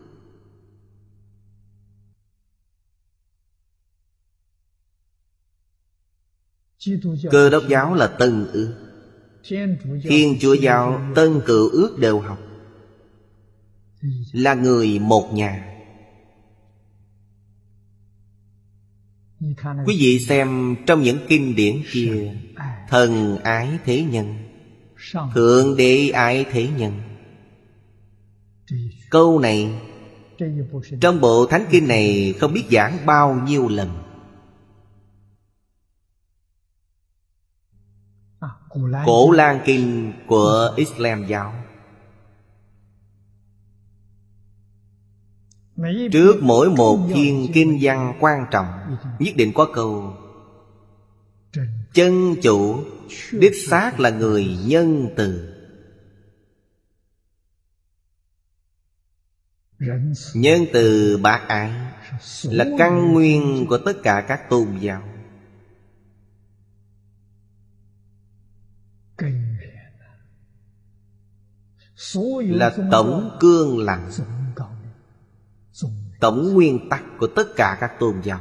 Speaker 1: Cơ Đốc giáo là Tân Ước. Thiên Chúa giáo, Tân Cựu Ước đều học. Là người một nhà. Quý vị xem trong những kinh điển kia, thần ái thế nhân, thượng đế ái thế nhân. Câu này trong bộ Thánh Kinh này không biết giảng bao nhiêu lần. Cổ Lan Kinh của Islam giáo, trước mỗi một thiên kinh văn quan trọng nhất định có câu: chân chủ đích xác là người nhân từ. Nhân từ bác ái là căn nguyên của tất cả các tôn giáo. Là tổng cương lành, tổng nguyên tắc của tất cả các tôn giáo.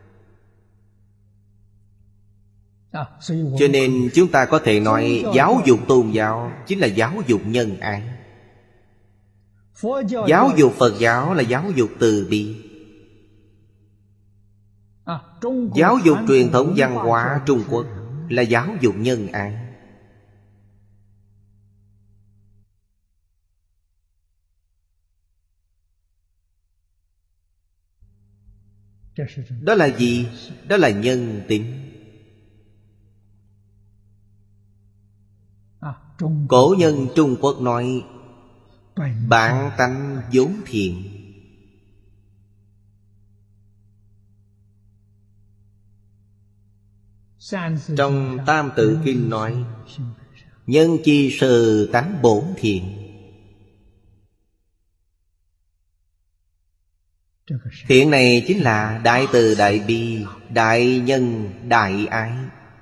Speaker 1: Cho nên chúng ta có thể nói giáo dục tôn giáo chính là giáo dục nhân ái. Giáo dục Phật giáo là giáo dục từ bi. Giáo dục truyền thống văn hóa Trung Quốc là giáo dục nhân ái. Đó là gì? Đó là nhân tính. Cổ nhân Trung Quốc nói bản tánh vốn thiện. Trong Tam Tự Kinh nói nhân chi sự tánh bổn thiện. Thiện này chính là đại từ đại bi, đại nhân đại ái.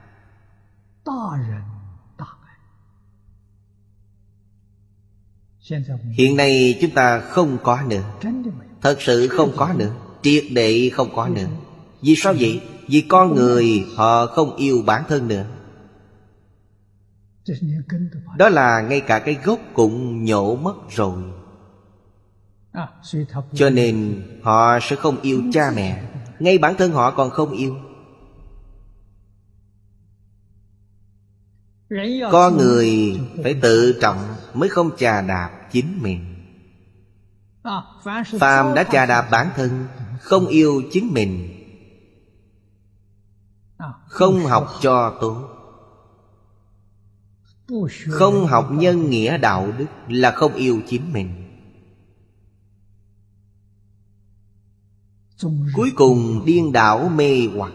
Speaker 1: Hiện nay chúng ta không có nữa. Thật sự không có nữa. Triệt để không có nữa. Vì sao vậy? Vì con người họ không yêu bản thân nữa. Đó là ngay cả cái gốc cũng nhổ mất rồi. Cho nên họ sẽ không yêu cha mẹ. Ngay bản thân họ còn không yêu. Con người phải tự trọng mới không chà đạp chính mình. Phàm đã chà đạp bản thân, không yêu chính mình, không học cho tốt, không học nhân nghĩa đạo đức là không yêu chính mình. Cuối cùng điên đảo mê hoặc.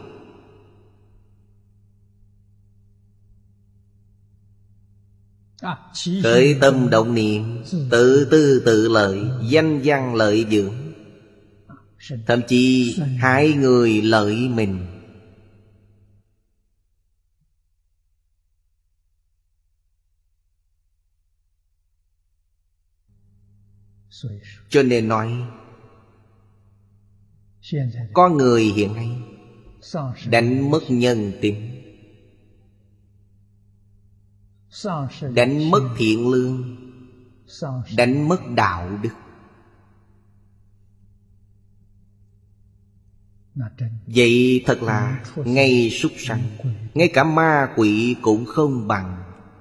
Speaker 1: Khởi tâm động niệm, tự tư tự lợi, danh văn lợi dưỡng, thậm chí hại người lợi mình. Cho nên nói con người hiện nay đánh mất nhân tính, đánh mất thiện lương, đánh mất đạo đức. Vậy thật là ngay súc sanh, ngay cả ma quỷ cũng không bằng.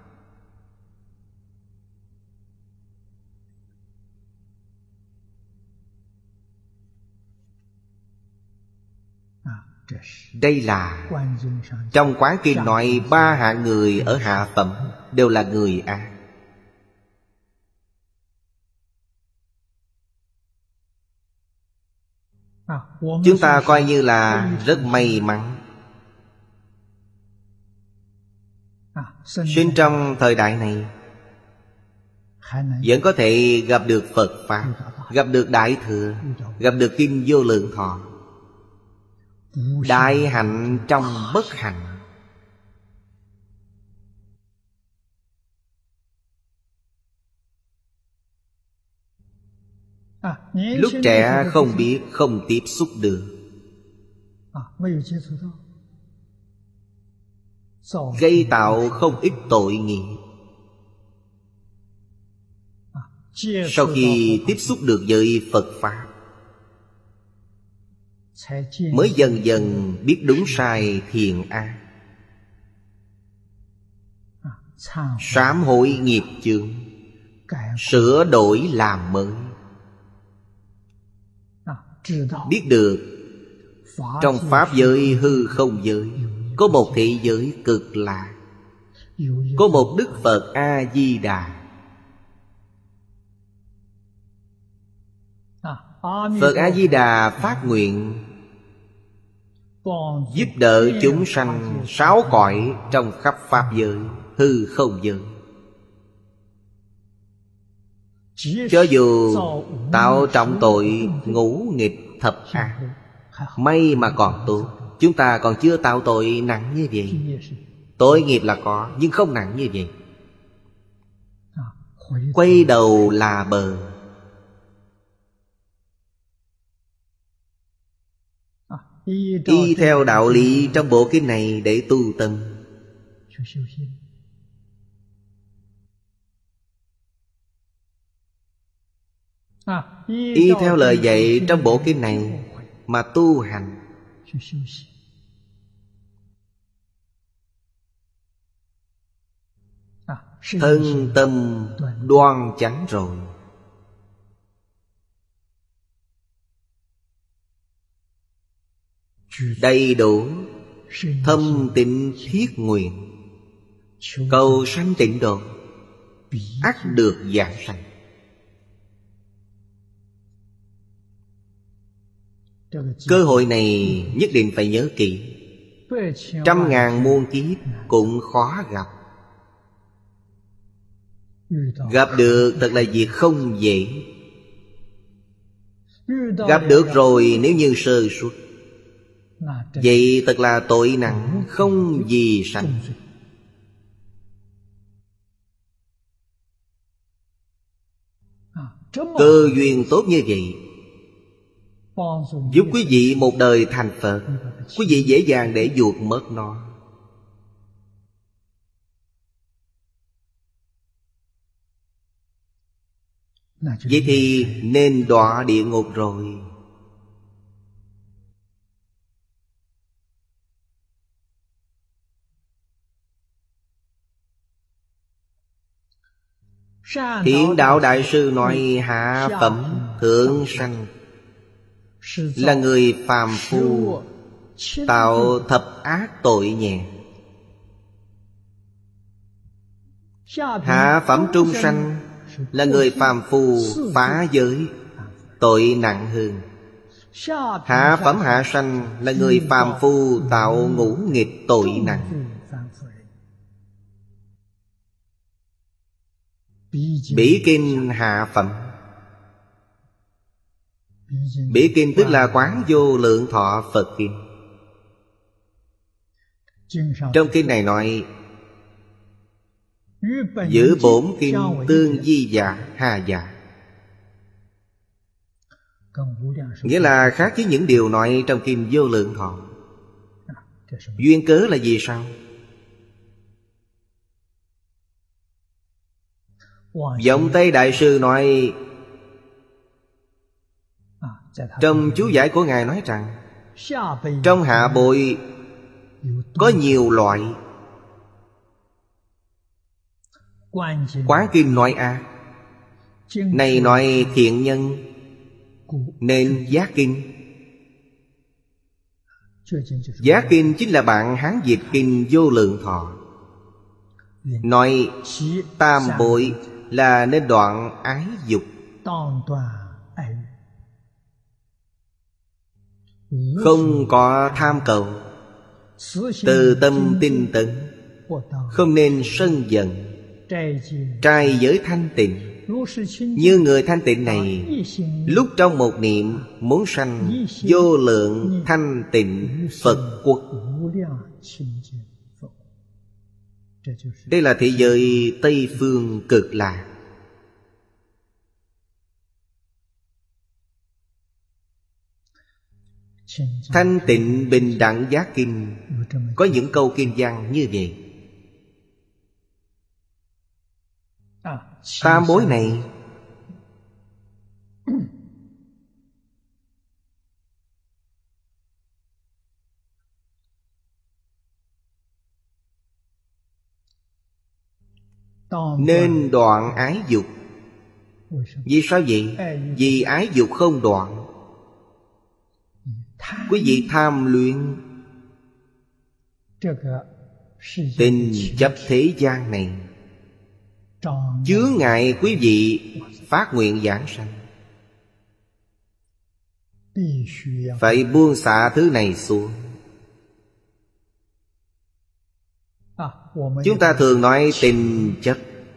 Speaker 1: Đây là trong Quán Kinh nói ba hạng người ở hạ phẩm đều là người ác. Chúng ta coi như là rất may mắn, sinh trong thời đại này vẫn có thể gặp được Phật Pháp, gặp được Đại Thừa, gặp được Kinh Vô Lượng Thọ. Đại hạnh trong bất hạnh. Lúc trẻ không biết, không tiếp xúc được, gây tạo không ít tội nghiệp. Sau khi tiếp xúc được với Phật Pháp, mới dần dần biết đúng sai thiện ác, sám hối nghiệp chướng, sửa đổi làm mới. Biết được trong pháp giới hư không giới có một thế giới cực lạ, có một Đức Phật A-di-đà. Phật A-di-đà phát nguyện giúp đỡ chúng sanh sáu cõi trong khắp pháp giới hư không giới. Cho dù tạo trọng tội ngũ nghịch thập ác, may mà còn tốt, chúng ta còn chưa tạo tội nặng như vậy. Tội nghiệp là có, nhưng không nặng như vậy. Quay đầu là bờ. Y theo đạo lý trong bộ kinh này để tu tâm. Y theo lời dạy trong bộ kinh này mà tu hành. Thân tâm đoan chánh rồi, đầy đủ thâm tịnh thiết nguyện, cầu sanh tịnh độ, ắt được giảng sanh. Cơ hội này nhất định phải nhớ kỹ. Trăm ngàn muôn kiếp cũng khó gặp. Gặp được thật là việc không dễ. Gặp được rồi nếu như sơ suất, vậy thật là tội nặng không gì sanh. Cơ duyên tốt như vậy giúp quý vị một đời thành Phật, quý vị dễ dàng để vụt mất nó. Vậy thì nên đọa địa ngục rồi. Thiện đạo đại sư nói hạ phẩm thượng sanh là người phàm phu tạo thập ác tội nhẹ. Hạ phẩm trung sanh là người phàm phu phá giới, tội nặng hơn. Hạ phẩm hạ sanh là người phàm phu tạo ngũ nghịch, tội nặng. Bỉ kinh hạ phẩm. Bỉ kinh tức là Quán Vô Lượng Thọ Phật Kinh. Trong kinh này nói giữa bổn kinh tương di giả hà giả, nghĩa là khác với những điều nói trong kinh Vô Lượng Thọ. Duyên cớ là gì sao? Vọng Tây Đại Sư nói, trong chú giải của Ngài nói rằng trong hạ bội có nhiều loại. Quán kinh nói ác, này nói thiện nhân nên giác kinh. Giác kinh chính là bạn Hán dịch kinh Vô Lượng Thọ. Nói tam bội là nên đoạn ái dục, không có tham cầu, từ tâm tinh tấn, không nên sân giận, trai giới thanh tịnh. Như người thanh tịnh này, lúc trong một niệm muốn sanh vô lượng thanh tịnh Phật quốc. Đây là thế giới Tây Phương Cực Lạc. Thanh tịnh bình đẳng giác kinh có những câu kinh văn như vậy. Tam bối này nên đoạn ái dục. Vì sao vậy? Vì ái dục không đoạn. Quý vị tham luyện tình chấp thế gian này, chướng ngại quý vị phát nguyện giảng sanh. Phải buông xả thứ này xuống. Chúng ta thường nói tình chấp.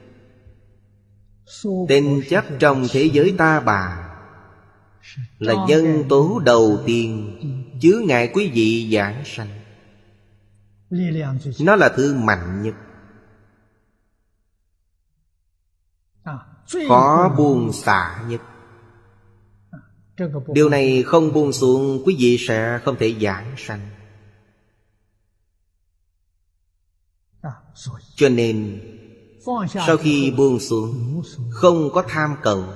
Speaker 1: Tình chấp trong thế giới ta bà là nhân tố đầu tiên chướng ngại quý vị giảng sanh. Nó là thứ mạnh nhất, khó buông xả nhất. Điều này không buông xuống, quý vị sẽ không thể giảng sanh. Cho nên sau khi buông xuống, không có tham cầu.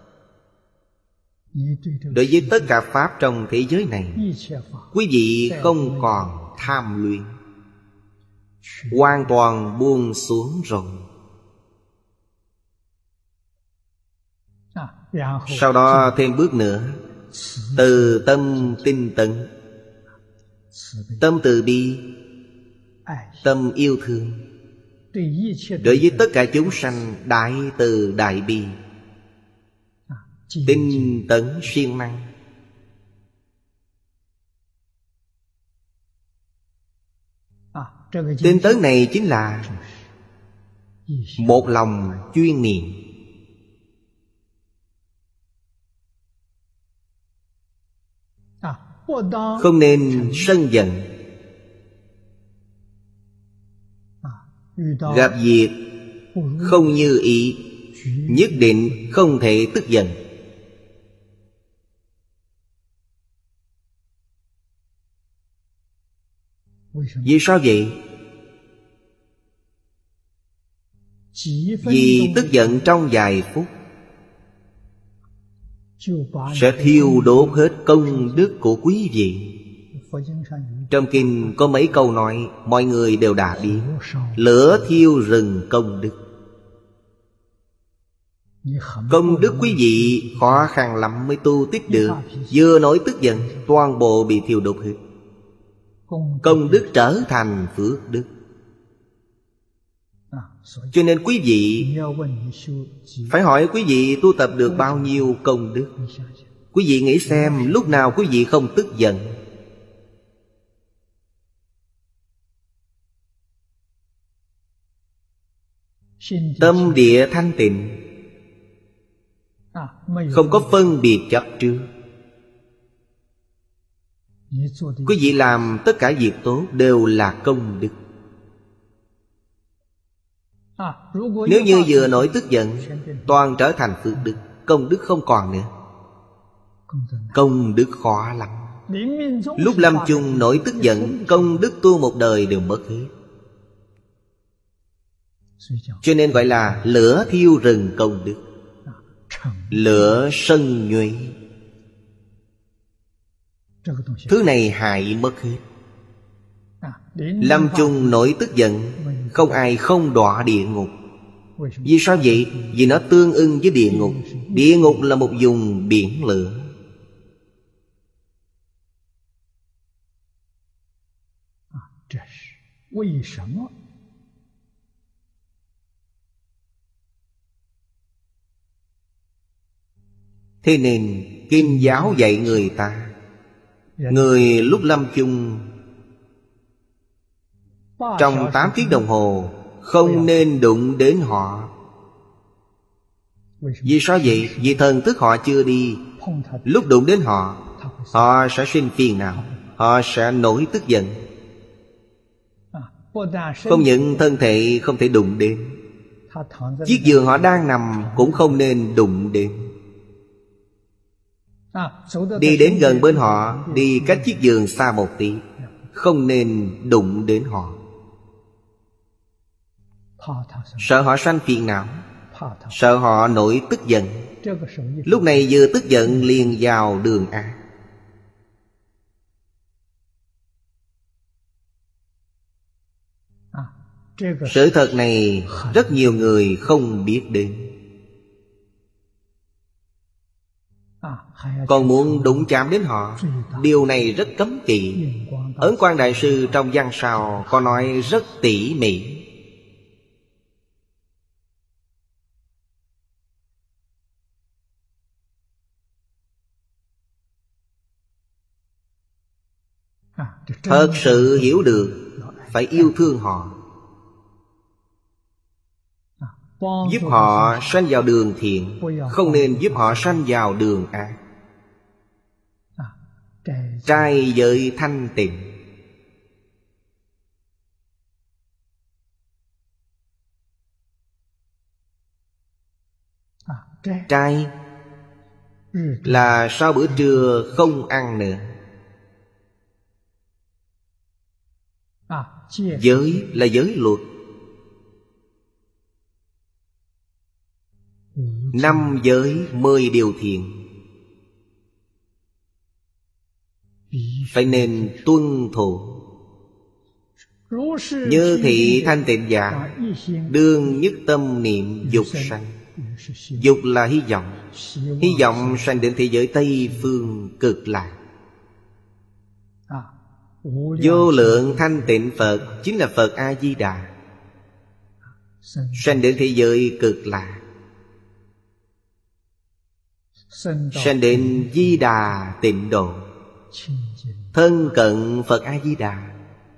Speaker 1: Đối với tất cả pháp trong thế giới này, quý vị không còn tham luyện, hoàn toàn buông xuống rồi. Sau đó thêm bước nữa, từ tâm tinh tấn, tâm từ bi, tâm yêu thương. Đối với tất cả chúng sanh, đại từ đại bi, tinh tấn siêng năng. Tinh tấn này chính là một lòng chuyên niệm. Không nên sân giận. Gặp việc không như ý, nhất định không thể tức giận. Vì sao vậy? Vì tức giận trong vài phút sẽ thiêu đốt hết công đức của quý vị. Trong kinh có mấy câu nói mọi người đều đã biết: lửa thiêu rừng công đức. Công đức quý vị khó khăn lắm mới tu tích được, vừa nổi tức giận toàn bộ bị thiêu đốt hết. Công đức trở thành phước đức. Cho nên quý vị phải hỏi quý vị tu tập được bao nhiêu công đức. Quý vị nghĩ xem, lúc nào quý vị không tức giận? Tâm địa thanh tịnh, không có phân biệt chấp trước. Quý vị làm tất cả việc tốt đều là công đức. Nếu như vừa nổi tức giận, toàn trở thành phước đức, công đức không còn nữa. Công đức khó lắm. Lúc lâm chung nổi tức giận, công đức tu một đời đều mất hết. Cho nên gọi là lửa thiêu rừng công đức, lửa sân nhuệ. Thứ này hại mất hết. Lâm chung nổi tức giận, không ai không đọa địa ngục. Vì sao vậy? Vì nó tương ưng với địa ngục. Địa ngục là một vùng biển lửa. Thế nên Kinh giáo dạy người ta, người lúc lâm chung trong tám tiếng đồng hồ không nên đụng đến họ. Vì sao vậy? Vì thần thức họ chưa đi. Lúc đụng đến họ, họ sẽ sinh phiền não, họ sẽ nổi tức giận. Không những thân thể không thể đụng đến, chiếc giường họ đang nằm cũng không nên đụng đến. Đi đến gần bên họ, đi cách chiếc giường xa một tí, không nên đụng đến họ. Sợ họ sanh phiền não, sợ họ nổi tức giận. Lúc này vừa tức giận liền vào đường ác. Sự thật này rất nhiều người không biết đến. Còn muốn đụng chạm đến họ, điều này rất cấm kỵ. Ấn Quang Đại Sư trong văn sao có nói rất tỉ mỉ. Thật sự hiểu được, phải yêu thương họ, giúp họ sanh vào đường thiện, không nên giúp họ sanh vào đường ác. Trai giới thanh tịnh. Trai là sau bữa trưa không ăn nữa. Giới là giới luật. Năm giới mười điều thiện, phải nên tuân thủ. Như thị thanh tịnh giả, đương nhất tâm niệm dục sanh. Dục là hy vọng, hy vọng sanh đến thế giới Tây Phương Cực Lạc. Vô lượng thanh tịnh Phật chính là Phật A-di-đà, sanh đến thế giới Cực Lạc, sanh đến Di Đà Tịnh Độ, thân cận Phật A-di-đà.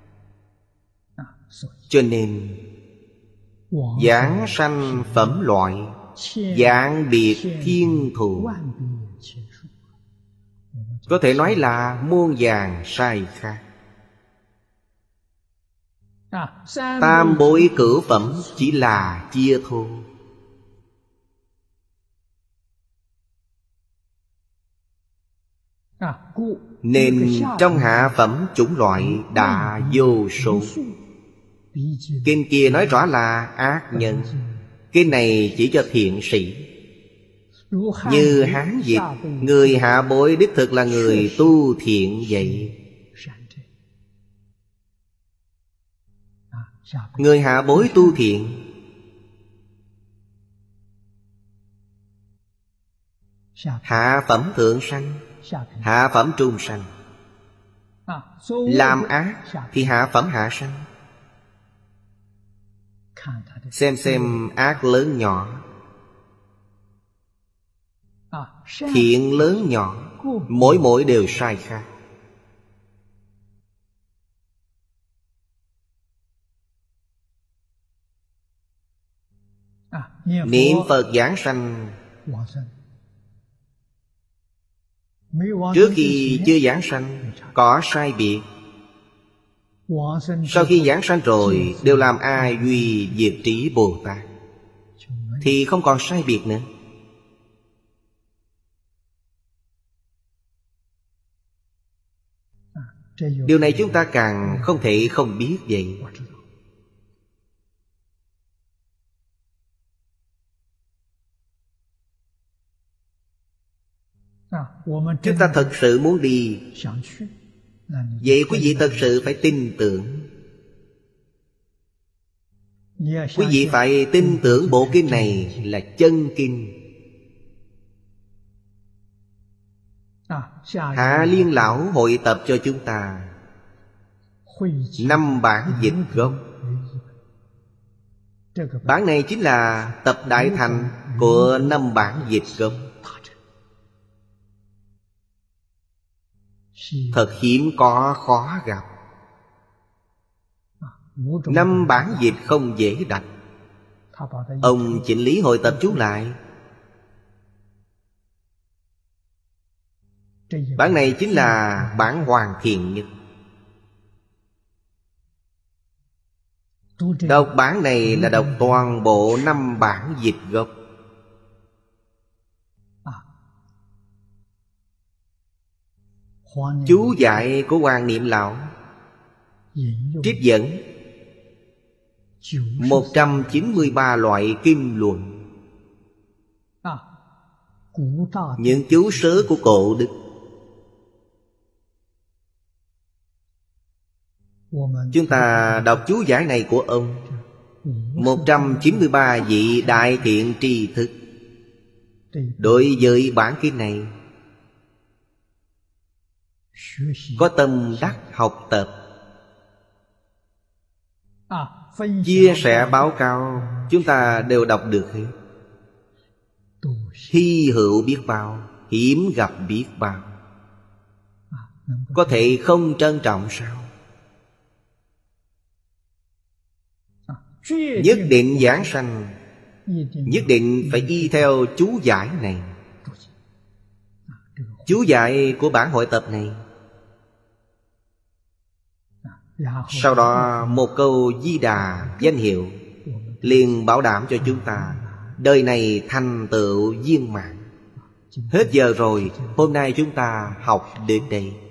Speaker 1: Cho nên giảng sanh phẩm loại, giảng biệt thiên thù, có thể nói là muôn vàn sai khác. Tam bối cửu phẩm chỉ là chia thôi. Nên trong hạ phẩm chủng loại đã vô số. Kinh kia nói rõ là ác nhân, cái này chỉ cho thiện sĩ. Như Hán Dịch, người hạ bối đích thực là người tu thiện vậy. Người hạ bối tu thiện, hạ phẩm thượng sanh, hạ phẩm trung sanh. Làm ác thì hạ phẩm hạ sanh. Xem xem ác lớn nhỏ, thiện lớn nhỏ, mỗi mỗi đều sai khác. Niệm Phật giảng sanh, trước khi chưa giảng sanh có sai biệt, sau khi giảng sanh rồi đều làm A Duy Diệt Trí Bồ Tát, thì không còn sai biệt nữa. Điều này chúng ta càng không thể không biết vậy. Chúng ta thật sự muốn đi, vậy quý vị thật sự phải tin tưởng. Quý vị phải tin tưởng bộ kinh này là chân kinh. Hạ Liên Lão hội tập cho chúng ta năm bản dịch gốc. Bản này chính là tập đại thành của năm bản dịch gốc. Thật hiếm có, khó gặp. Năm bản dịch không dễ đọc. Ông chỉnh lý hội tập chú lại. Bản này chính là bản hoàn thiện nhất. Đọc bản này là đọc toàn bộ năm bản dịch gốc. Chú giải của Hoàng Niệm Lão trích dẫn một trăm chín mươi ba loại kinh luận, những chú sớ của cổ đức. Chúng ta đọc chú giải này của ông, Một trăm chín mươi ba vị đại thiện tri thức. Đối với bản kinh này có tâm đắc học tập, chia sẻ báo cáo, chúng ta đều đọc được hết. Hy hữu biết bao, hiếm gặp biết bao. Có thể không trân trọng sao? Nhất định giảng sanh, nhất định phải y theo chú giải này. Chú giải của bản hội tập này. Sau đó một câu Di Đà danh hiệu liền bảo đảm cho chúng ta đời này thành tựu viên mãn. Hết giờ rồi, hôm nay chúng ta học đến đây.